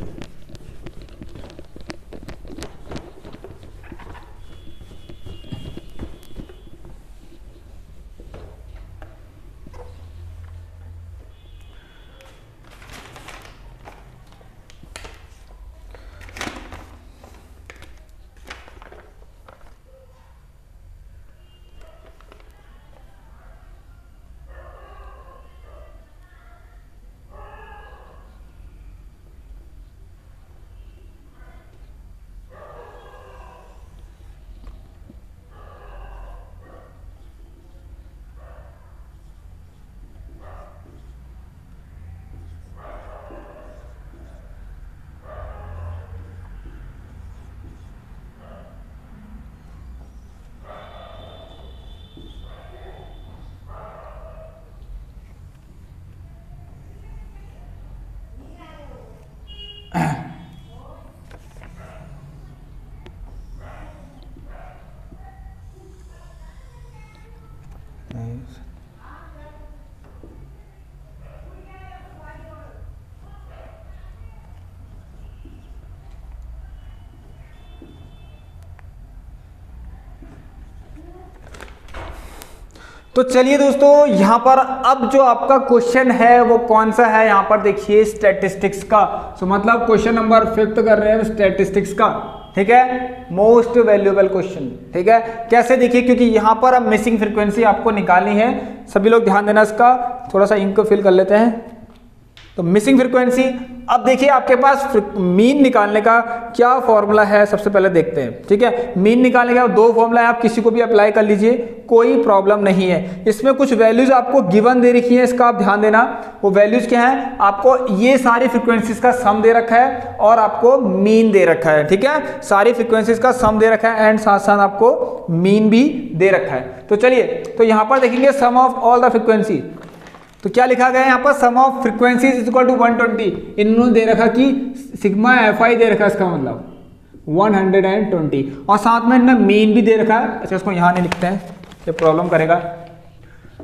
तो चलिए दोस्तों, यहां पर अब जो आपका क्वेश्चन है वो कौन सा है, यहां पर देखिए स्टैटिस्टिक्स का। सो so, मतलब क्वेश्चन नंबर फिफ्थ कर रहे हैं स्टैटिस्टिक्स का, ठीक है, मोस्ट वैल्यूएबल क्वेश्चन, ठीक है। कैसे देखिए, क्योंकि यहां पर अब मिसिंग फ्रीक्वेंसी आपको निकालनी है, सभी लोग ध्यान देना इसका। थोड़ा सा इंक को फिल कर लेते हैं। तो मिसिंग फ्रीक्वेंसी, अब देखिए आपके पास मीन निकालने का क्या फॉर्मूला है, सबसे पहले देखते हैं, ठीक है। मीन निकालने का दो फॉर्मूला है, आप किसी को भी अप्लाई कर लीजिए, कोई प्रॉब्लम नहीं है। इसमें कुछ वैल्यूज आपको गिवन दे रखी है, इसका आप ध्यान देना। वो वैल्यूज क्या है, आपको ये सारी फ्रीक्वेंसीज का सम दे रखा है और आपको मीन दे रखा है, ठीक है। सारी फ्रीक्वेंसीज का सम दे रखा है एंड साथ साथ आपको मीन भी दे रखा है। तो चलिए, तो यहां पर देखेंगे sum of all the frequency. तो क्या लिखा गया है यहाँ पर, sum of frequencies is equal to one twenty. इन्होंने दे रखा कि सिग्मा एफ आई दे रखा है, इसका मतलब वन हंड्रेड ट्वेंटी, और साथ में इन्होंने मीन भी दे रखा है। अच्छा, इसको यहाँ नहीं लिखते हैं, ये प्रॉब्लम करेगा,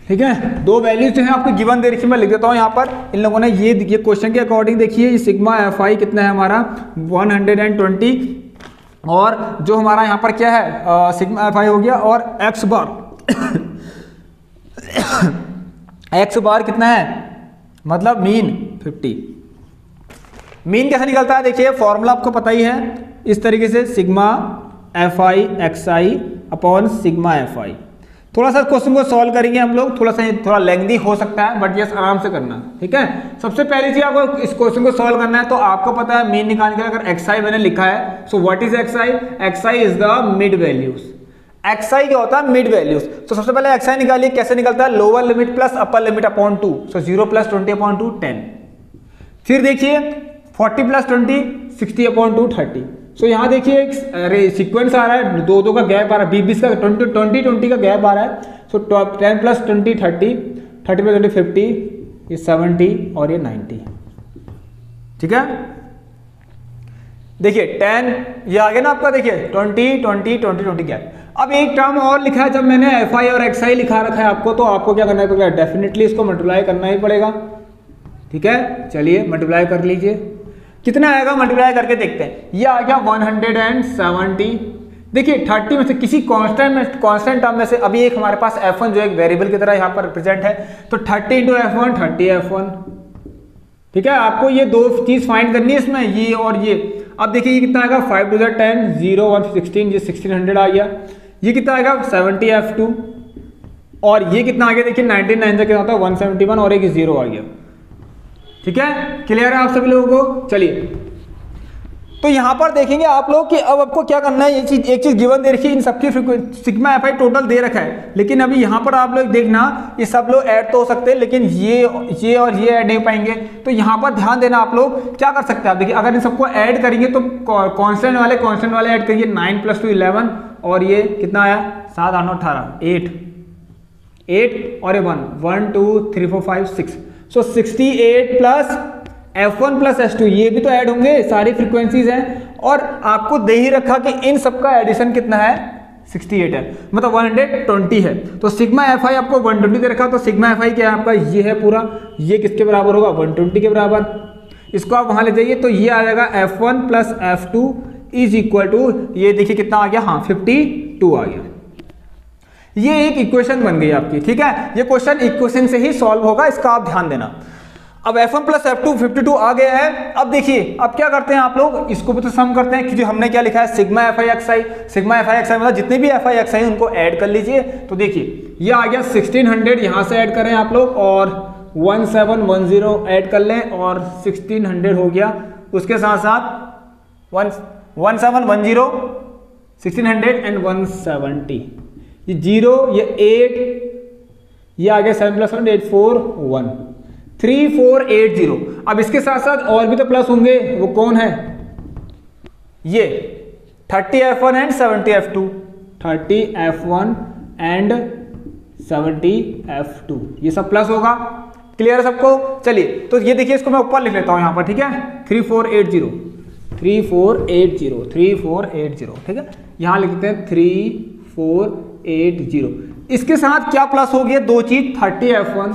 ठीक है, दो वैल्यूज जो है आपको गिवन दे रखी है, मैं लिख देता हूँ यहाँ पर। इन लोगों ने ये ये क्वेश्चन के अकॉर्डिंग देखिए, ये सिग्मा एफ आई कितना है हमारा वन हंड्रेड ट्वेंटी, और जो हमारा यहाँ पर क्या है सिग्मा एफ आई हो गया, और एक्स बार एक्स बार कितना है मतलब मीन फिफ्टी। मीन कैसे निकलता है देखिए, फॉर्मूला आपको पता ही है, इस तरीके से sigma f i x i upon sigma f i. थोड़ा सा क्वेश्चन को सॉल्व करेंगे हम लोग, थोड़ा सा थोड़ा लेंथी हो सकता है बट यस आराम से करना, ठीक है। सबसे पहली चीज आपको इस क्वेश्चन को सॉल्व करना है, तो आपको पता है मीन निकालने के लिए अगर एक्स आई मैंने लिखा है, so what is x i, x i is the mid values. X i क्या होता है मिड वैल्यूज। तो सबसे पहले एक्स आई निकालिए, कैसे निकलता है, lower limit plus upper limit upon two, so zero plus twenty upon two ten. फिर देखिए forty plus twenty sixty upon two thirty. So यहाँ देखिए एक अरे सीक्वेंस आ रहा है, दो दो का गैप आ रहा है, बीस बीस का ट्वेंटी ट्वेंटी ट्वेंटी का गैप आ रहा है। So ten plus twenty thirty, thirty plus twenty fifty, ये सेवेंटी और ये नाइन्टी, ठीक है। देखिए टेन ये आ गया ना आपका, देखिए twenty twenty twenty twenty gap. अब एक टर्म और लिखा है, जब मैंने एफ आई और एक्स आई लिखा रखा है आपको, तो आपको क्या करना पड़ेगा, डेफिनेटली इसको मल्टीप्लाई करना ही पड़ेगा, ठीक है। चलिए मल्टीप्लाई कर लीजिए, कितना आएगा मल्टीप्लाई करके देखते हैं। ये आ गया वन हंड्रेड सेवेंटी। देखिए थर्टी में से किसी कांस्टेंट में कांस्टेंट टर्म में से अभी एक हमारे पास एफ वन जो एक वेरिएबल की तरह यहाँ पर रिप्रेजेंट है, तो thirty into f one thirty f one, ठीक है। आपको ये दो चीज फाइंड करनी है इसमें, ये और ये। अब देखिए ये कितना आएगा, five two the ten, zero one sixteen, ये सिक्सटीन हंड्रेड आ गया। ये कितना आएगा सेवेंटी एफ टू, और ये कितना आ गया देखिए नाइनटीन नाइन से कितना होता है वन सेवेंटी वन, और एक जीरो आ गया, ठीक है। क्लियर है आप सभी लोगों को। चलिए तो यहां पर देखेंगे आप लोग कि अब आपको क्या करना है, ये चीज एक चीज गिवन दे रखी है, इन सबकी सिग्मा एफ आई टोटल दे रखा है, लेकिन अभी यहां पर आप लोग देखना ये सब लोग ऐड तो हो सकते हैं, लेकिन ये ये और ये ऐड नहीं पाएंगे। तो यहां पर ध्यान देना, आप लोग क्या कर सकते हैं, आप देखिए अगर इन सबको ऐड करेंगे तो कॉन्स्टेंट वाले कॉन्स्टेंट वाले ऐड करिए, नाइन प्लस टू इलेवन, और ये कितना आया सात आठ नौ अठारह, एट एट और ये one, one two three four five six, so sixty eight plus f one plus s two, ये भी तो ऐड होंगे, सारी फ्रीक्वेंसीज हैं, और आपको दे ही रखा कि इन सबका एडिशन कितना है सिक्सटी एट है, मतलब वन हंड्रेड ट्वेंटी है। तो सिग्मा एफ आई आपको वन ट्वेंटी दे रखा, तो सिग्मा एफ आई क्या है आपका, ये है पूरा, ये किसके बराबर होगा वन ट्वेंटी के बराबर। इसको आप वहां ले जाइए, तो ये आ जाएगा f one plus f two is equal to, ये देखिए कितना आ गया, हाँ फिफ्टी टू आ गया। ये एक इक्वेशन बन गई आपकी, ठीक है। ये क्वेश्चन इक्वेशन से ही सॉल्व होगा, इसका आप ध्यान देना। अब f one plus f two fifty two आ गया है। अब देखिए अब क्या करते हैं आप लोग, इसको भी तो सम करते हैं, क्योंकि हमने क्या लिखा है sigma f i x i, sigma f i x i मतलब जितने भी एफ आई एक्स आई उनको ऐड कर लीजिए। तो देखिए ये आ गया सिक्सटीन हंड्रेड, यहां से ऐड करें आप लोग, और one seven one zero add कर लें, और सिक्सटीन हंड्रेड हो गया। उसके साथ साथ one one seven one zero, sixteen hundred and one seventy, ये जीरो, ये एट, ये आ गया seven plus one eight four one, three four eight zero. अब इसके साथ साथ और भी तो प्लस होंगे, वो कौन है, ये thirty f one and seventy f two, thirty f one and seventy f two, ये सब प्लस होगा। क्लियर है सबको। चलिए तो ये देखिए, इसको मैं ऊपर लिख लेता हूं यहां पर, ठीक है, three four eight zero, three four eight zero, three four eight zero, ठीक है। यहां लिखते हैं थ्री फोर एट जीरो। इसके साथ क्या प्लस हो गया, दो चीज, thirty f one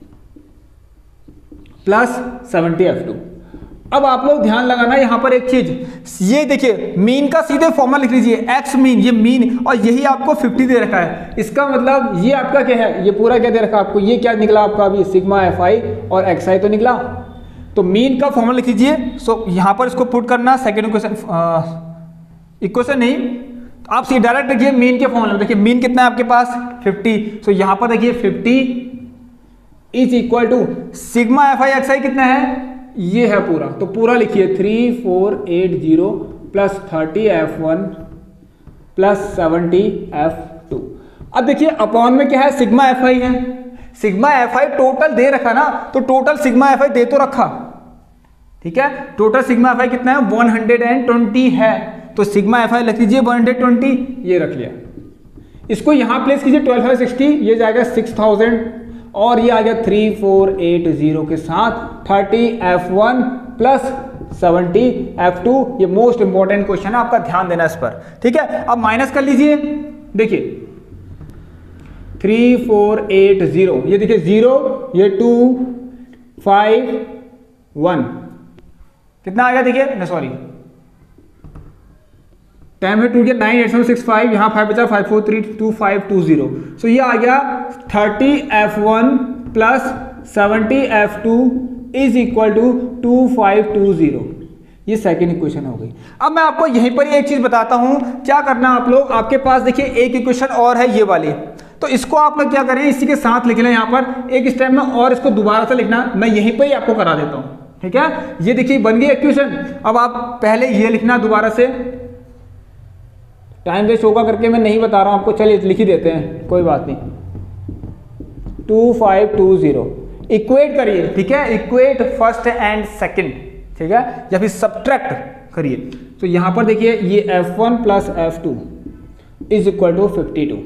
plus seventy f two. अब आप लोग ध्यान लगाना यहां पर एक चीज, ये देखिए मीन का सीधे फॉर्मूला लिख लीजिए, एक्स मीन, ये मीन, और यही आपको फिफ्टी दे रखा है। इसका मतलब ये आपका क्या है, ये पूरा क्या दे रखा है आपको, ये क्या निकला आपका अभी, सिग्मा एफ आई और एक्स आई तो निकला। तो मीन का फॉर्मूला लिख लीजिए। सो यहां पर इसको पुट करना, सेकेंड इक्वेशन, इक्वेशन नहीं, आप सीधे डायरेक्ट देखिए मीन के फॉर्मूला, देखिए मीन कितना है आपके पास फिफ्टी। सो यहां पर देखिए fifty is equal to sigma f i x i कितना है, ये है पूरा, तो पूरा लिखिए three four eight zero plus thirty f one plus seventy f two. अब देखिए अपॉन में क्या है, सिग्मा एफ आई है, सिग्मा एफ आई टोटल दे रखा ना, तो टोटल सिग्मा एफ आई दे तो रखा, ठीक है। टोटल सिग्मा एफ आई कितना है, वन हंड्रेड ट्वेंटी है, तो सिग्मा एफ आई लिख लीजिए वन हंड्रेड ट्वेंटी, ये रख लिया। इसको यहां प्लेस कीजिए ट्वेल्व फाइव सिक्सटी, ये जाएगा सिक्स थाउजेंड, और ये आ गया थ्री फोर एट जीरो के साथ thirty f one plus seventy f two. ये मोस्ट इंपॉर्टेंट क्वेश्चन है, आपका ध्यान देना इस पर, ठीक है। अब माइनस कर लीजिए, देखिए थ्री फोर एट जीरो, ये देखिए जीरो, ये टू फाइव वन, कितना आ गया देखिए ना, सॉरी टेन में टू गया nine eight seven six five, यहाँ फाइव बचा, five four three two five two zero. So ये आ गया thirty f one plus seventy f two is equal to two five two zero. ये second equation हो गई। अब मैं आपको यहीं पर एक चीज बताता हूं क्या करना आप लोग। आपके पास देखिए एक इक्वेशन और है ये वाली, तो इसको आप लोग क्या करें, इसी के साथ लिख लें यहाँ पर एक स्टेप में, और इसको दोबारा से लिखना मैं यहीं पर ही आपको करा देता हूं, ठीक है। ये देखिए बन गई इक्वेशन। अब आप पहले ये लिखना दोबारा से, टाइम वेस्ट होगा करके मैं नहीं बता रहा हूं आपको, चलिए लिख ही देते हैं, कोई बात नहीं। Two five two zero equate करिए, ठीक है, इक्वेट फर्स्ट एंड सेकंड, ठीक है, या फिर सब्ट्रैक्ट करिए। तो यहां पर देखिए ये f one plus f two is equal to fifty two.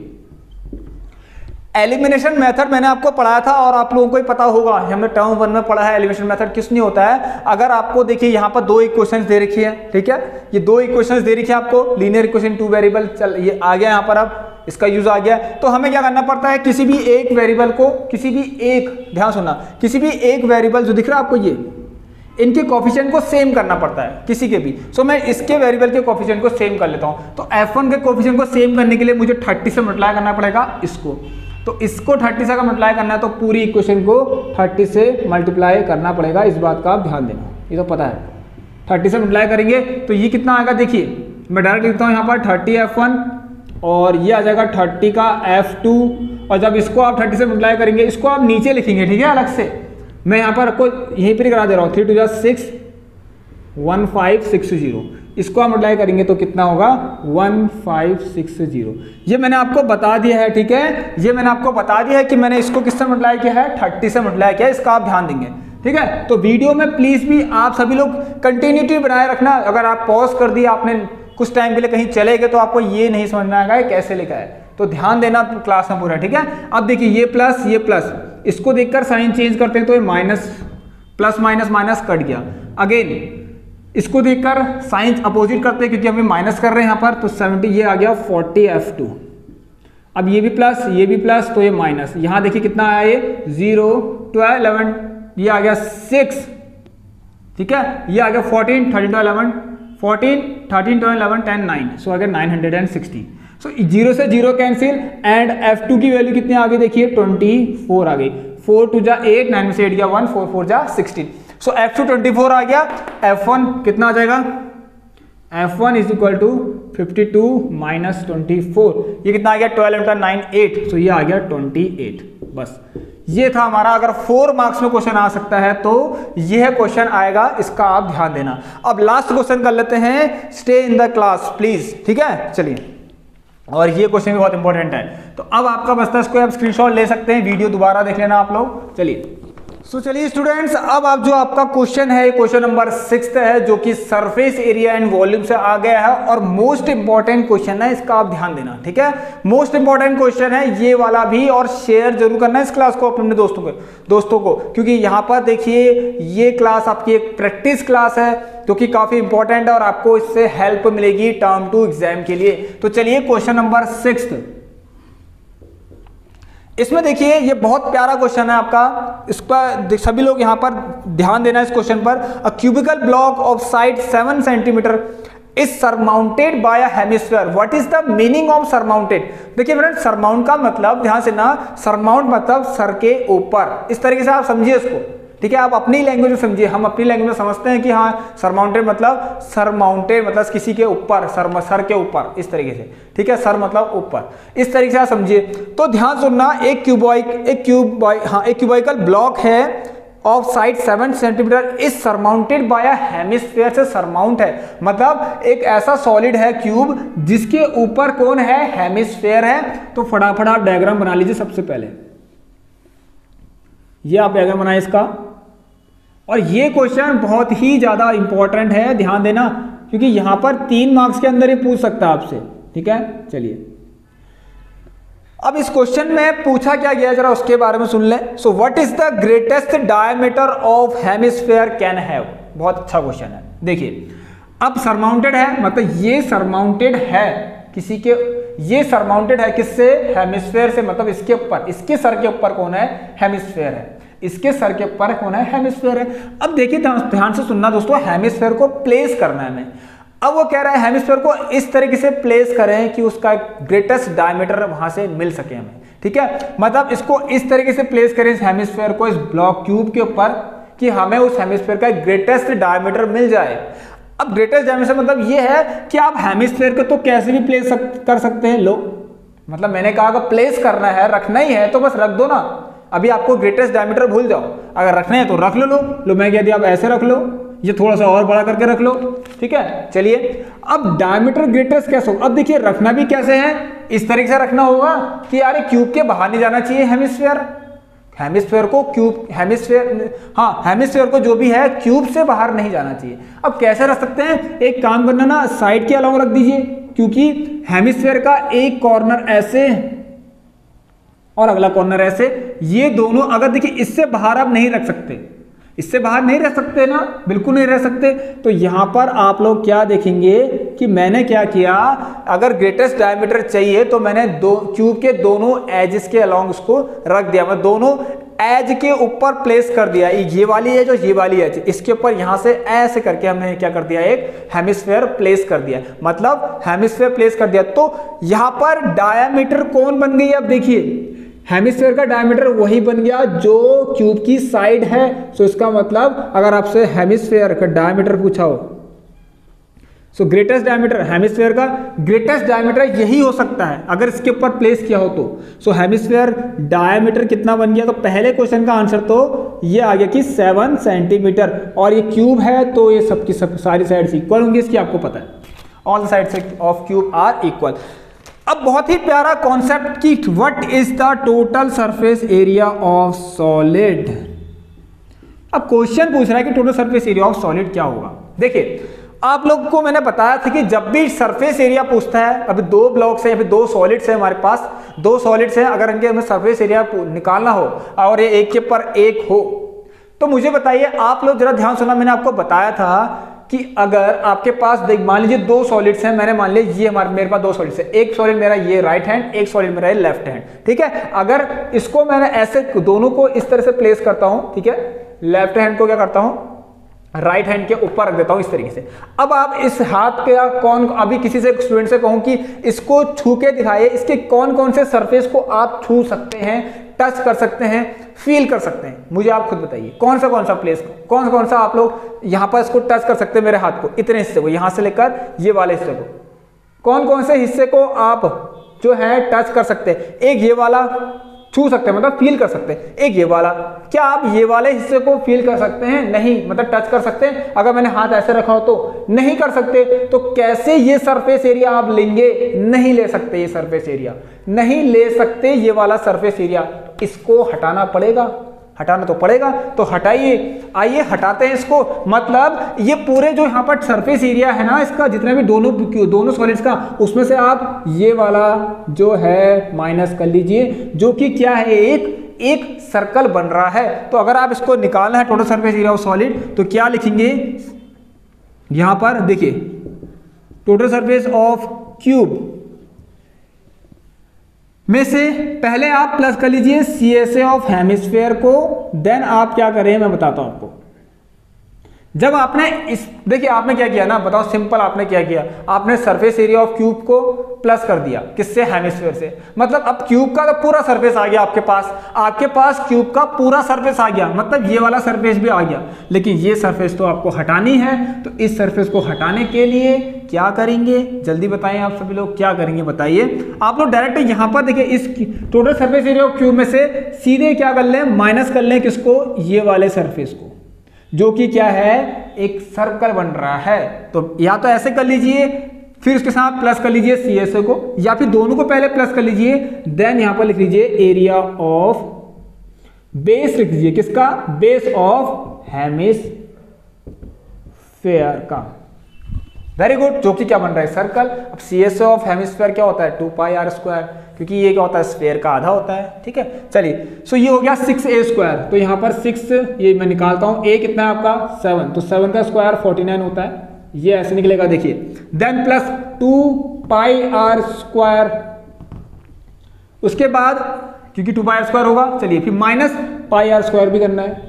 Elimination method मैंने आपको पढ़ाया था और आप लोगों को ही पता होगा, हमने टर्म वन में पढ़ा है एलिमिनेशन मेथड किस नहीं होता है। अगर आपको देखिए यहाँ पर दो इक्वेशंस दे रखी है, ठीक है, ये दो इक्वेशंस दे रखी है आपको, लीनियर इक्वेशन टू वेरिएबल, चल ये आ गया यहाँ पर, अब इसका यूज आ गया। तो हमें क्या करना पड़ता है, किसी भी एक वेरिएबल को, किसी भी एक, ध्यान सुनना, किसी भी एक वेरिएबल जो दिख रहा है आपको ये, इनके कोफिशिएंट को सेम करना पड़ता है किसी के भी। सो so, मैं इसके वेरिएबल के कोफिशिएंट को सेम कर लेता हूं। तो एफ वन के कोफिशिएंट को सेम करने के लिए मुझे थर्टी से मल्टीप्लाई करना पड़ेगा इसको, तो इसको थर्टी से का मल्टीप्लाई करना है, तो पूरी इक्वेशन को थर्टी से मल्टीप्लाई करना पड़ेगा। इस बात का आप ध्यान देना, ये तो पता है। थर्टी से मल्टीप्लाई करेंगे तो ये कितना आएगा, देखिए मैं डायरेक्ट लिखता हूँ यहाँ पर थर्टी एफ वन और ये आ जाएगा थर्टी का एफ टू, और जब इसको आप थर्टी से मल्टीप्लाई करेंगे, इसको आप नीचे लिखेंगे, ठीक है, अलग से। मैं यहाँ पर आपको यहीं पर करा दे रहा हूँ, थ्री टू जा six, one five six zero, इसको आप मल्टीप्लाई करेंगे तो कितना होगा, वन फाइव सिक्स जीरो। ये मैंने आपको बता दिया है, ठीक है, ये मैंने आपको बता दिया है कि मैंने इसको किससे मल्टीप्लाई किया है, थर्टी से मल्टीप्लाई किया है, इसका आप ध्यान देंगे, ठीक है। तो वीडियो में प्लीज भी आप सभी लोग कंटिन्यूटी बनाए रखना। अगर आप पॉज कर दिया, आपने कुछ टाइम के लिए कहीं चले गए, तो आपको ये नहीं समझ में आएगा कैसे लिखा है, तो ध्यान देना क्लास में पूरा, ठीक है। अब देखिए ये प्लस ये प्लस, इसको देखकर साइन चेंज करते हैं तो ये minus, plus minus minus cut गया। अगेन इसको देखकर साइन अपोजिट करते हैं क्योंकि हमें माइनस कर रहे हैं यहाँ पर, तो सेवेंटी, ये आ गया फोर्टी एफ टू। अब ये भी प्लस ये भी प्लस, तो ये माइनस, यहाँ देखिए कितना आया, ये जीरो, ट्वेल्व, इलेवन, ये आ गया सिक्स, ठीक है, ये आ गया fourteen, thirteen two eleven, fourteen, thirteen two eleven, ten, nine, so आ गया nine hundred and sixty. So zero से zero cancel, and f two की वैल्यू कितनी आ गई, देखिए ट्वेंटी फोर आ गई, फोर टू जा एट, नाइन में से एट गया वन, फोर फोर जा sixteen. So f two twenty four आ गया, एफ वन कितना आ जाएगा, f one is equal to fifty two minus twenty four, ये कितना आ गया, twelve into nine, eight, so ये आ गया ट्वेंटी एट। बस ये था हमारा, अगर फोर मार्क्स में क्वेश्चन आ सकता है तो यह क्वेश्चन आएगा, इसका आप ध्यान देना। अब लास्ट क्वेश्चन कर लेते हैं, stay in the class please, ठीक है, चलिए, और ये क्वेश्चन भी बहुत इंपॉर्टेंट है। तो अब आपका बस्ता, इसको आप स्क्रीनशॉट ले सकते हैं, वीडियो दोबारा देख लेना आप लोग। चलिए, सो so, चलिए स्टूडेंट्स, अब आप जो आपका क्वेश्चन है, क्वेश्चन नंबर सिक्स है, जो कि सरफेस एरिया एंड वॉल्यूम से आ गया है, और मोस्ट इंपॉर्टेंट क्वेश्चन है, इसका आप ध्यान देना, ठीक है, मोस्ट इंपॉर्टेंट क्वेश्चन है ये वाला भी, और शेयर जरूर करना है इस क्लास को अपने दोस्तों को दोस्तों को क्योंकि यहाँ पर देखिए ये क्लास आपकी एक प्रैक्टिस क्लास है जो कि काफी इंपॉर्टेंट है, और आपको इससे हेल्प मिलेगी टर्म टू एग्जाम के लिए। तो चलिए क्वेश्चन नंबर सिक्स, इसमें देखिए ये बहुत प्यारा क्वेश्चन है आपका, इस पर सभी लोग यहाँ पर ध्यान देना इस क्वेश्चन पर। A cubical block of side seven centimetre is surmounted by a hemisphere, what is the meaning of surmounted. देखिए फ्रेंड, सरमाउंट का मतलब, ध्यान से ना, सरमाउंट मतलब सर के ऊपर, इस तरीके से आप समझिए इसको, ठीक है, आप अपनी लैंग्वेज में समझिए, हम अपनी लैंग्वेज में समझते हैं कि हाँ सरमाउंटेड मतलब सर माउंटेड मतलब किसी के ऊपर, सर सर के ऊपर, इस तरीके से, ठीक है, सर मतलब ऊपर, इस तरीके से आप समझिए। तो ध्यान सुनना, एक क्यूबॉइक एक क्यूबॉइ हाँ एक क्यूबिकल ब्लॉक है of side seven centimetre is surmounted by a hemisphere, से सरमाउंट है मतलब एक ऐसा सॉलिड है क्यूब जिसके ऊपर कौन है, हेमिस्फीयर है। तो फटाफट आप डायग्राम बना लीजिए। सबसे पहले ये आप डायग्राम बनाए इसका, और ये क्वेश्चन बहुत ही ज्यादा इंपॉर्टेंट है, ध्यान देना, क्योंकि यहां पर तीन मार्क्स के अंदर ये पूछ सकता है आपसे, ठीक है। चलिए, अब इस क्वेश्चन में पूछा क्या गया, जरा उसके बारे में सुन लें। So what is the greatest diameter of hemisphere can have, बहुत अच्छा क्वेश्चन है। देखिए, अब सरमाउंटेड है मतलब ये सरमाउंटेड है किसी के ये सरमाउंटेड है किससे, हेमिस्फेयर से, मतलब इसके ऊपर, इसके सर के ऊपर कौन है, हेमिस्फेयर है, इसके सर के ऊपर कौन है, हेमिस्फेयर है। अब देखिए ध्यान से सुनना दोस्तों, हेमिस्फेयर को प्लेस करना है हमें। अब वो कह रहा है हेमिस्फेयर को इस तरीके से प्लेस करें कि उसका ग्रेटेस्ट डायमीटर वहां से मिल सके हमें, ठीक है। मतलब इसको इस तरीके से प्लेस करें इस हेमिस्फेयर को इस ब्लॉक क्यूब के ऊपर कि हमें उस हेमिस्फेयर का ग्रेटेस्ट डायमीटर मिल जाए। अब ग्रेटेस्ट डायमीटर मतलब ये है कि आप हेमिस्फेयर को तो कैसे भी प्लेस सक, कर सकते हैं। लो मतलब मैंने कहा अगर प्लेस करना है, रखना ही है तो बस रख दो ना। अभी आपको ग्रेटेस्ट डायमीटर भूल जाओ, अगर रखना है तो रख लो। लो लो मैं कह दिया अब ऐसे रख लो, ये थोड़ा सा और बड़ा करके रख लो, ठीक है। चलिए अब डायमीटर ग्रेटेस्ट कैसे हो, अब देखिए रखना भी कैसे है, इस तरीके से रखना होगा कि यार क्यूब के बाहर नहीं जाना चाहिए हेमिस्फेयर, हेमिस्फेयर को क्यूब हेमिस्फेयर हाँ हेमिस्फेयर को जो भी है क्यूब से बाहर नहीं जाना चाहिए। अब कैसे रख सकते हैं, एक काम करना ना, साइड के अलावा रख दीजिए, क्योंकि हेमिस्फेयर का एक कॉर्नर ऐसे और अगला कॉर्नर ऐसे, ये दोनों अगर देखिए इससे बाहर आप नहीं रख सकते, इससे बाहर नहीं रह सकते ना, बिल्कुल नहीं रह सकते। तो यहां पर आप लोग क्या देखेंगे कि मैंने क्या किया, अगर ग्रेटेस्ट डायमीटर चाहिए तो मैंने दो क्यूब के दोनों एजेस के अलोंग उसको रख दिया, मैं दोनों एज के ऊपर प्लेस कर दिया, ये वाली एज और ये वाली एज, इसके ऊपर यहां से ऐसे करके हमने क्या कर दिया, एक हेमिस्फेयर प्लेस कर दिया, मतलब हेमिस्फेयर प्लेस कर दिया। तो यहां पर डायमीटर कौन बन गई, अब देखिए हेमिस्फेयर का डायमीटर वही बन गया जो क्यूब की साइड है। सो इसका मतलब अगर आपसे हेमिस्फेयर का डायमीटर पूछा हो, सो ग्रेटेस्ट डायमीटर हेमिस्फेयर का ग्रेटेस्ट डायमीटर यही हो सकता है अगर इसके ऊपर प्लेस किया हो तो। सो हेमिस्फेयर डायमीटर कितना बन गया, तो पहले क्वेश्चन का आंसर तो ये आ गया कि सेवन सेंटीमीटर, और ये क्यूब है तो ये सबकी सब सारी साइड्स इक्वल होंगी, इसकी आपको पता है, all sides of cube are equal. अब बहुत ही प्यारा कॉन्सेप्ट कि what is the total surface area of solid. अब क्वेश्चन पूछ रहा है कि total surface area of solid क्या होगा। देखिए आप लोग को मैंने बताया था कि जब भी सरफेस एरिया पूछता है, अभी दो ब्लॉक्स हैं, अभी दो सॉलिड्स हैं हमारे पास, दो सॉलिड्स हैं, अगर इनके हमें सरफेस एरिया निकालना हो और ये एक के ऊपर एक हो, तो मुझे बताइए, आप लोग जरा ध्यान सुना, मैंने आपको बताया था कि अगर आपके पास देख मान लीजिए दो सॉलिड्स हैं, मैंने मान लिया ये हमारे मेरे पास दो सॉलिड्स है, एक सॉलिड मेरा ये राइट हैंड, एक सॉलिड मेरा ये लेफ्ट हैंड, ठीक है। अगर इसको मैंने ऐसे दोनों को इस तरह से प्लेस करता हूं, ठीक है, लेफ्ट हैंड को क्या करता हूं, राइट हैंड के ऊपर रख देता हूं इस तरीके से। अब आप इस हाथ के कौन, अभी किसी से स्टूडेंट से कहूं कि इसको छू के दिखाइए, इसके कौन कौन से सरफेस को आप छू सकते हैं, टच कर सकते हैं, फील कर सकते हैं, मुझे आप खुद बताइए कौन सा कौन सा प्लेस, कौन सा कौन सा आप लोग यहां पर इसको टच कर सकते हैं, मेरे हाथ को, इतने हिस्से को, यहां से लेकर ये वाले हिस्से को, कौन कौन से हिस्से को आप जो है टच कर सकते हैं। एक ये वाला छू सकते हैं, मतलब फील कर सकते हैं, एक ये वाला, क्या आप ये वाले हिस्से को फील कर सकते हैं, नहीं, मतलब टच कर सकते हैं, अगर मैंने हाथ ऐसे रखा हो तो नहीं कर सकते। तो कैसे ये सरफेस एरिया आप लेंगे, नहीं ले सकते, ये सरफेस एरिया नहीं ले सकते, ये वाला सरफेस एरिया, इसको हटाना पड़ेगा, हटाना तो पड़ेगा, तो हटाइए, आइए हटाते हैं इसको। मतलब ये पूरे जो यहाँ पर सरफेस एरिया है ना इसका, जितना भी दोनों दोनों सॉलिड्स का, उसमें से आप ये वाला जो है माइनस कर लीजिए, जो कि क्या है, एक एक सर्कल बन रहा है। तो अगर आप इसको निकालना है total surface area of solid, तो क्या लिखेंगे यहां पर, देखिए टोटल सरफेस ऑफ क्यूब में से पहले आप प्लस कर लीजिए C S A of hemisphere को, देन आप क्या करें मैं बताता हूं आपको। जब आपने इस देखिए आपने क्या किया ना, बताओ सिंपल, आपने क्या किया, आपने सरफेस एरिया ऑफ क्यूब को प्लस कर दिया, किससे, हेमिस्फेयर से। मतलब अब क्यूब का तो पूरा सरफेस आ गया आपके पास, आपके पास क्यूब का पूरा सरफेस आ गया, मतलब ये वाला सरफेस भी आ गया। लेकिन ये सरफेस तो आपको हटानी है, तो इस सरफेस को हटाने के लिए क्या करेंगे, जल्दी बताएं आप सभी लोग क्या करेंगे, बताइए। आप लोग डायरेक्ट यहां पर देखिए इस total surface area of cube में से सीधे क्या कर लें, माइनस कर लें किसको, ये वाले सरफेस को, जो कि क्या है, एक सर्कल बन रहा है। तो या तो ऐसे कर लीजिए, फिर उसके साथ प्लस कर लीजिए सी एस ए को, या फिर दोनों को पहले प्लस कर लीजिए, देन यहां पर लिख लीजिए एरिया ऑफ बेस, लिख लीजिए किसका, बेस ऑफ हेमिस्फेयर का। वेरी गुड, जो कि क्या बन रहा है, सर्कल। अब C S A of hemisphere क्या होता है, टू पाई आर स्क्वायर, क्योंकि ये क्या होता है, स्फेयर का आधा होता है, ठीक है। चलिए, सो ये हो गया सिक्स ए स्क्वायर, तो यहाँ पर सिक्स ये मैं निकालता हूँ, ए कितना है आपका, सेवन, तो सेवन का स्क्वायर फोर्टी नाइन होता है, ये ऐसे निकलेगा, देखिए। Then plus two pi R square, उसके बाद क्योंकि टू पाई आर स्क्वायर होगा, चलिए फिर माइनस पाई आर स्क्वायर भी करना है।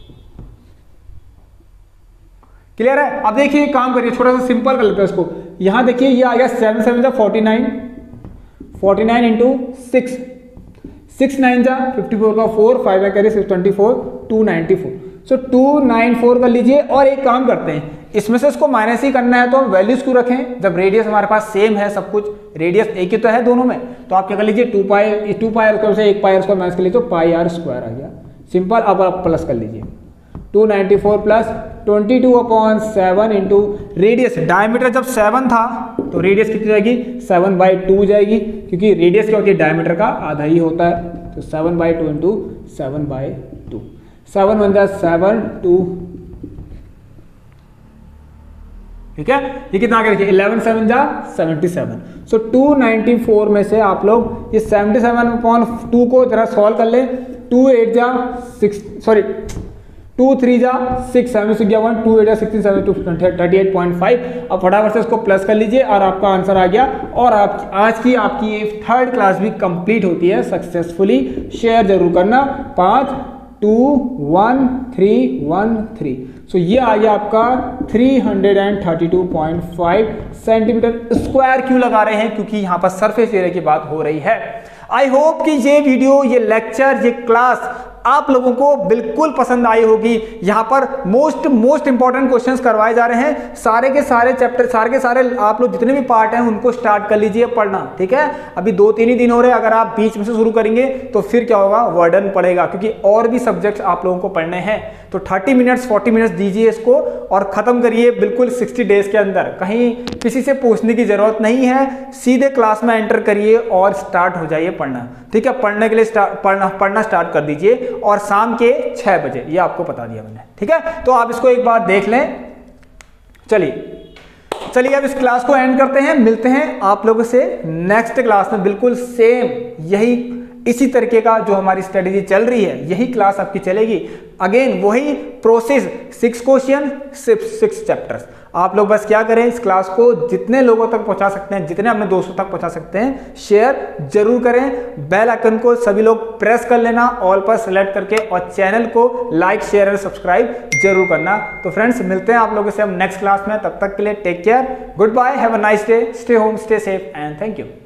क्लियर है? अब देखिए काम करिए, थोड़ा सा सिंपल कर लेते हैं इसको। यहां देखिए ये आ गया सेवन सेवन जा forty nine, forty nine into six, six nine जा फिफ्टी फोर का फोर, फाइव है six twenty four, two ninety four. So two nine four कर लीजिए। और एक काम करते हैं, इसमें से इसको माइनस ही करना है तो हम वैल्यूज क्यों रखें जब रेडियस हमारे पास सेम है, सब कुछ रेडियस एक ही तो है दोनों में। तो आप क्या कर लीजिए, two pi two pi R square से एक पाई आर स्क्वायर माइनस कर लीजिए तो पाई आर स्क्वायर आ गया, सिंपल। अब आप प्लस कर लीजिए two ninety four plus twenty two upon seven into radius, diameter जब सेवन था तो रेडियस कितनी जाएगी, सेवन बाई टू जाएगी, क्योंकि रेडियस क्या होती है, डायमीटर का आधा ही होता है। तो seven by two into seven by two, seven one जा सेवन, टू, ठीक है। ये कितना आ गया देखिए, इलेवन सेवन जा seventy seven. So two ninety four में से आप लोग ये सेवेंटी सेवन अपॉन टू को जरा सॉल्व कर ले। टू एट जा सिक्स, सॉरी टू थ्री जा सिक्स, सेवन सिक्स जा वन, टू एट जा sixteen, seven two thirty eight point five. अब फटाफट से इसको प्लस कर लीजिए और आपका आंसर आ गया। और आप आज की आपकी ये थर्ड क्लास भी कंप्लीट होती है सक्सेसफुली। शेयर जरूर करना। पाँच, two, one, three, one, three. सो ये आ गया आपका three thirty two point five centimetre square. क्यों लगा रहे हैं, क्योंकि यहाँ पर सरफेस एरिया की बात हो रही है। आई होप कि ये वीडियो, ये लेक्चर, ये क्लास आप लोगों को बिल्कुल पसंद आई होगी। यहाँ पर मोस्ट मोस्ट इंपॉर्टेंट क्वेश्चंस करवाए जा रहे हैं। सारे के सारे चैप्टर, सारे के सारे आप लोग जितने भी पार्ट हैं उनको स्टार्ट कर लीजिए पढ़ना, ठीक है। अभी दो तीन ही दिन हो रहे हैं, अगर आप बीच में से शुरू करेंगे तो फिर क्या होगा, वर्डन पड़ेगा, क्योंकि और भी सब्जेक्ट्स आप लोगों को पढ़ने हैं। तो थर्टी मिनट्स फोर्टी मिनट्स दीजिए इसको और खत्म करिए बिल्कुल सिक्सटी डेज के अंदर। कहीं किसी से पूछने की जरूरत नहीं है, सीधे क्लास में एंटर करिए और स्टार्ट हो जाइए पढ़ना, ठीक है। पढ़ने के लिए स्टार्ट पढ़ना पढ़ना स्टार्ट कर दीजिए और शाम के छह बजे, ये आपको बता दिया मैंने, ठीक है। तो आप इसको एक बार देख लें। चलिए चलिए अब इस क्लास को एंड करते हैं। मिलते हैं आप लोगों से नेक्स्ट क्लास में, बिल्कुल सेम यही इसी तरीके का जो हमारी स्ट्रेटेजी चल रही है, यही क्लास आपकी चलेगी। अगेन वही process, six question, six six chapters. आप लोग बस क्या करें, इस क्लास को जितने लोगों तक पहुंचा सकते हैं, जितने अपने दोस्तों तक पहुंचा सकते हैं, शेयर जरूर करें। बेल आइकन को सभी लोग प्रेस कर लेना, ऑल पर सेलेक्ट करके, और चैनल को लाइक, शेयर और सब्सक्राइब जरूर करना। तो फ्रेंड्स मिलते हैं आप लोगों से हम नेक्स्ट क्लास में। तब तक के लिए take care, good bye, have a nice day, stay home, stay safe and thank you.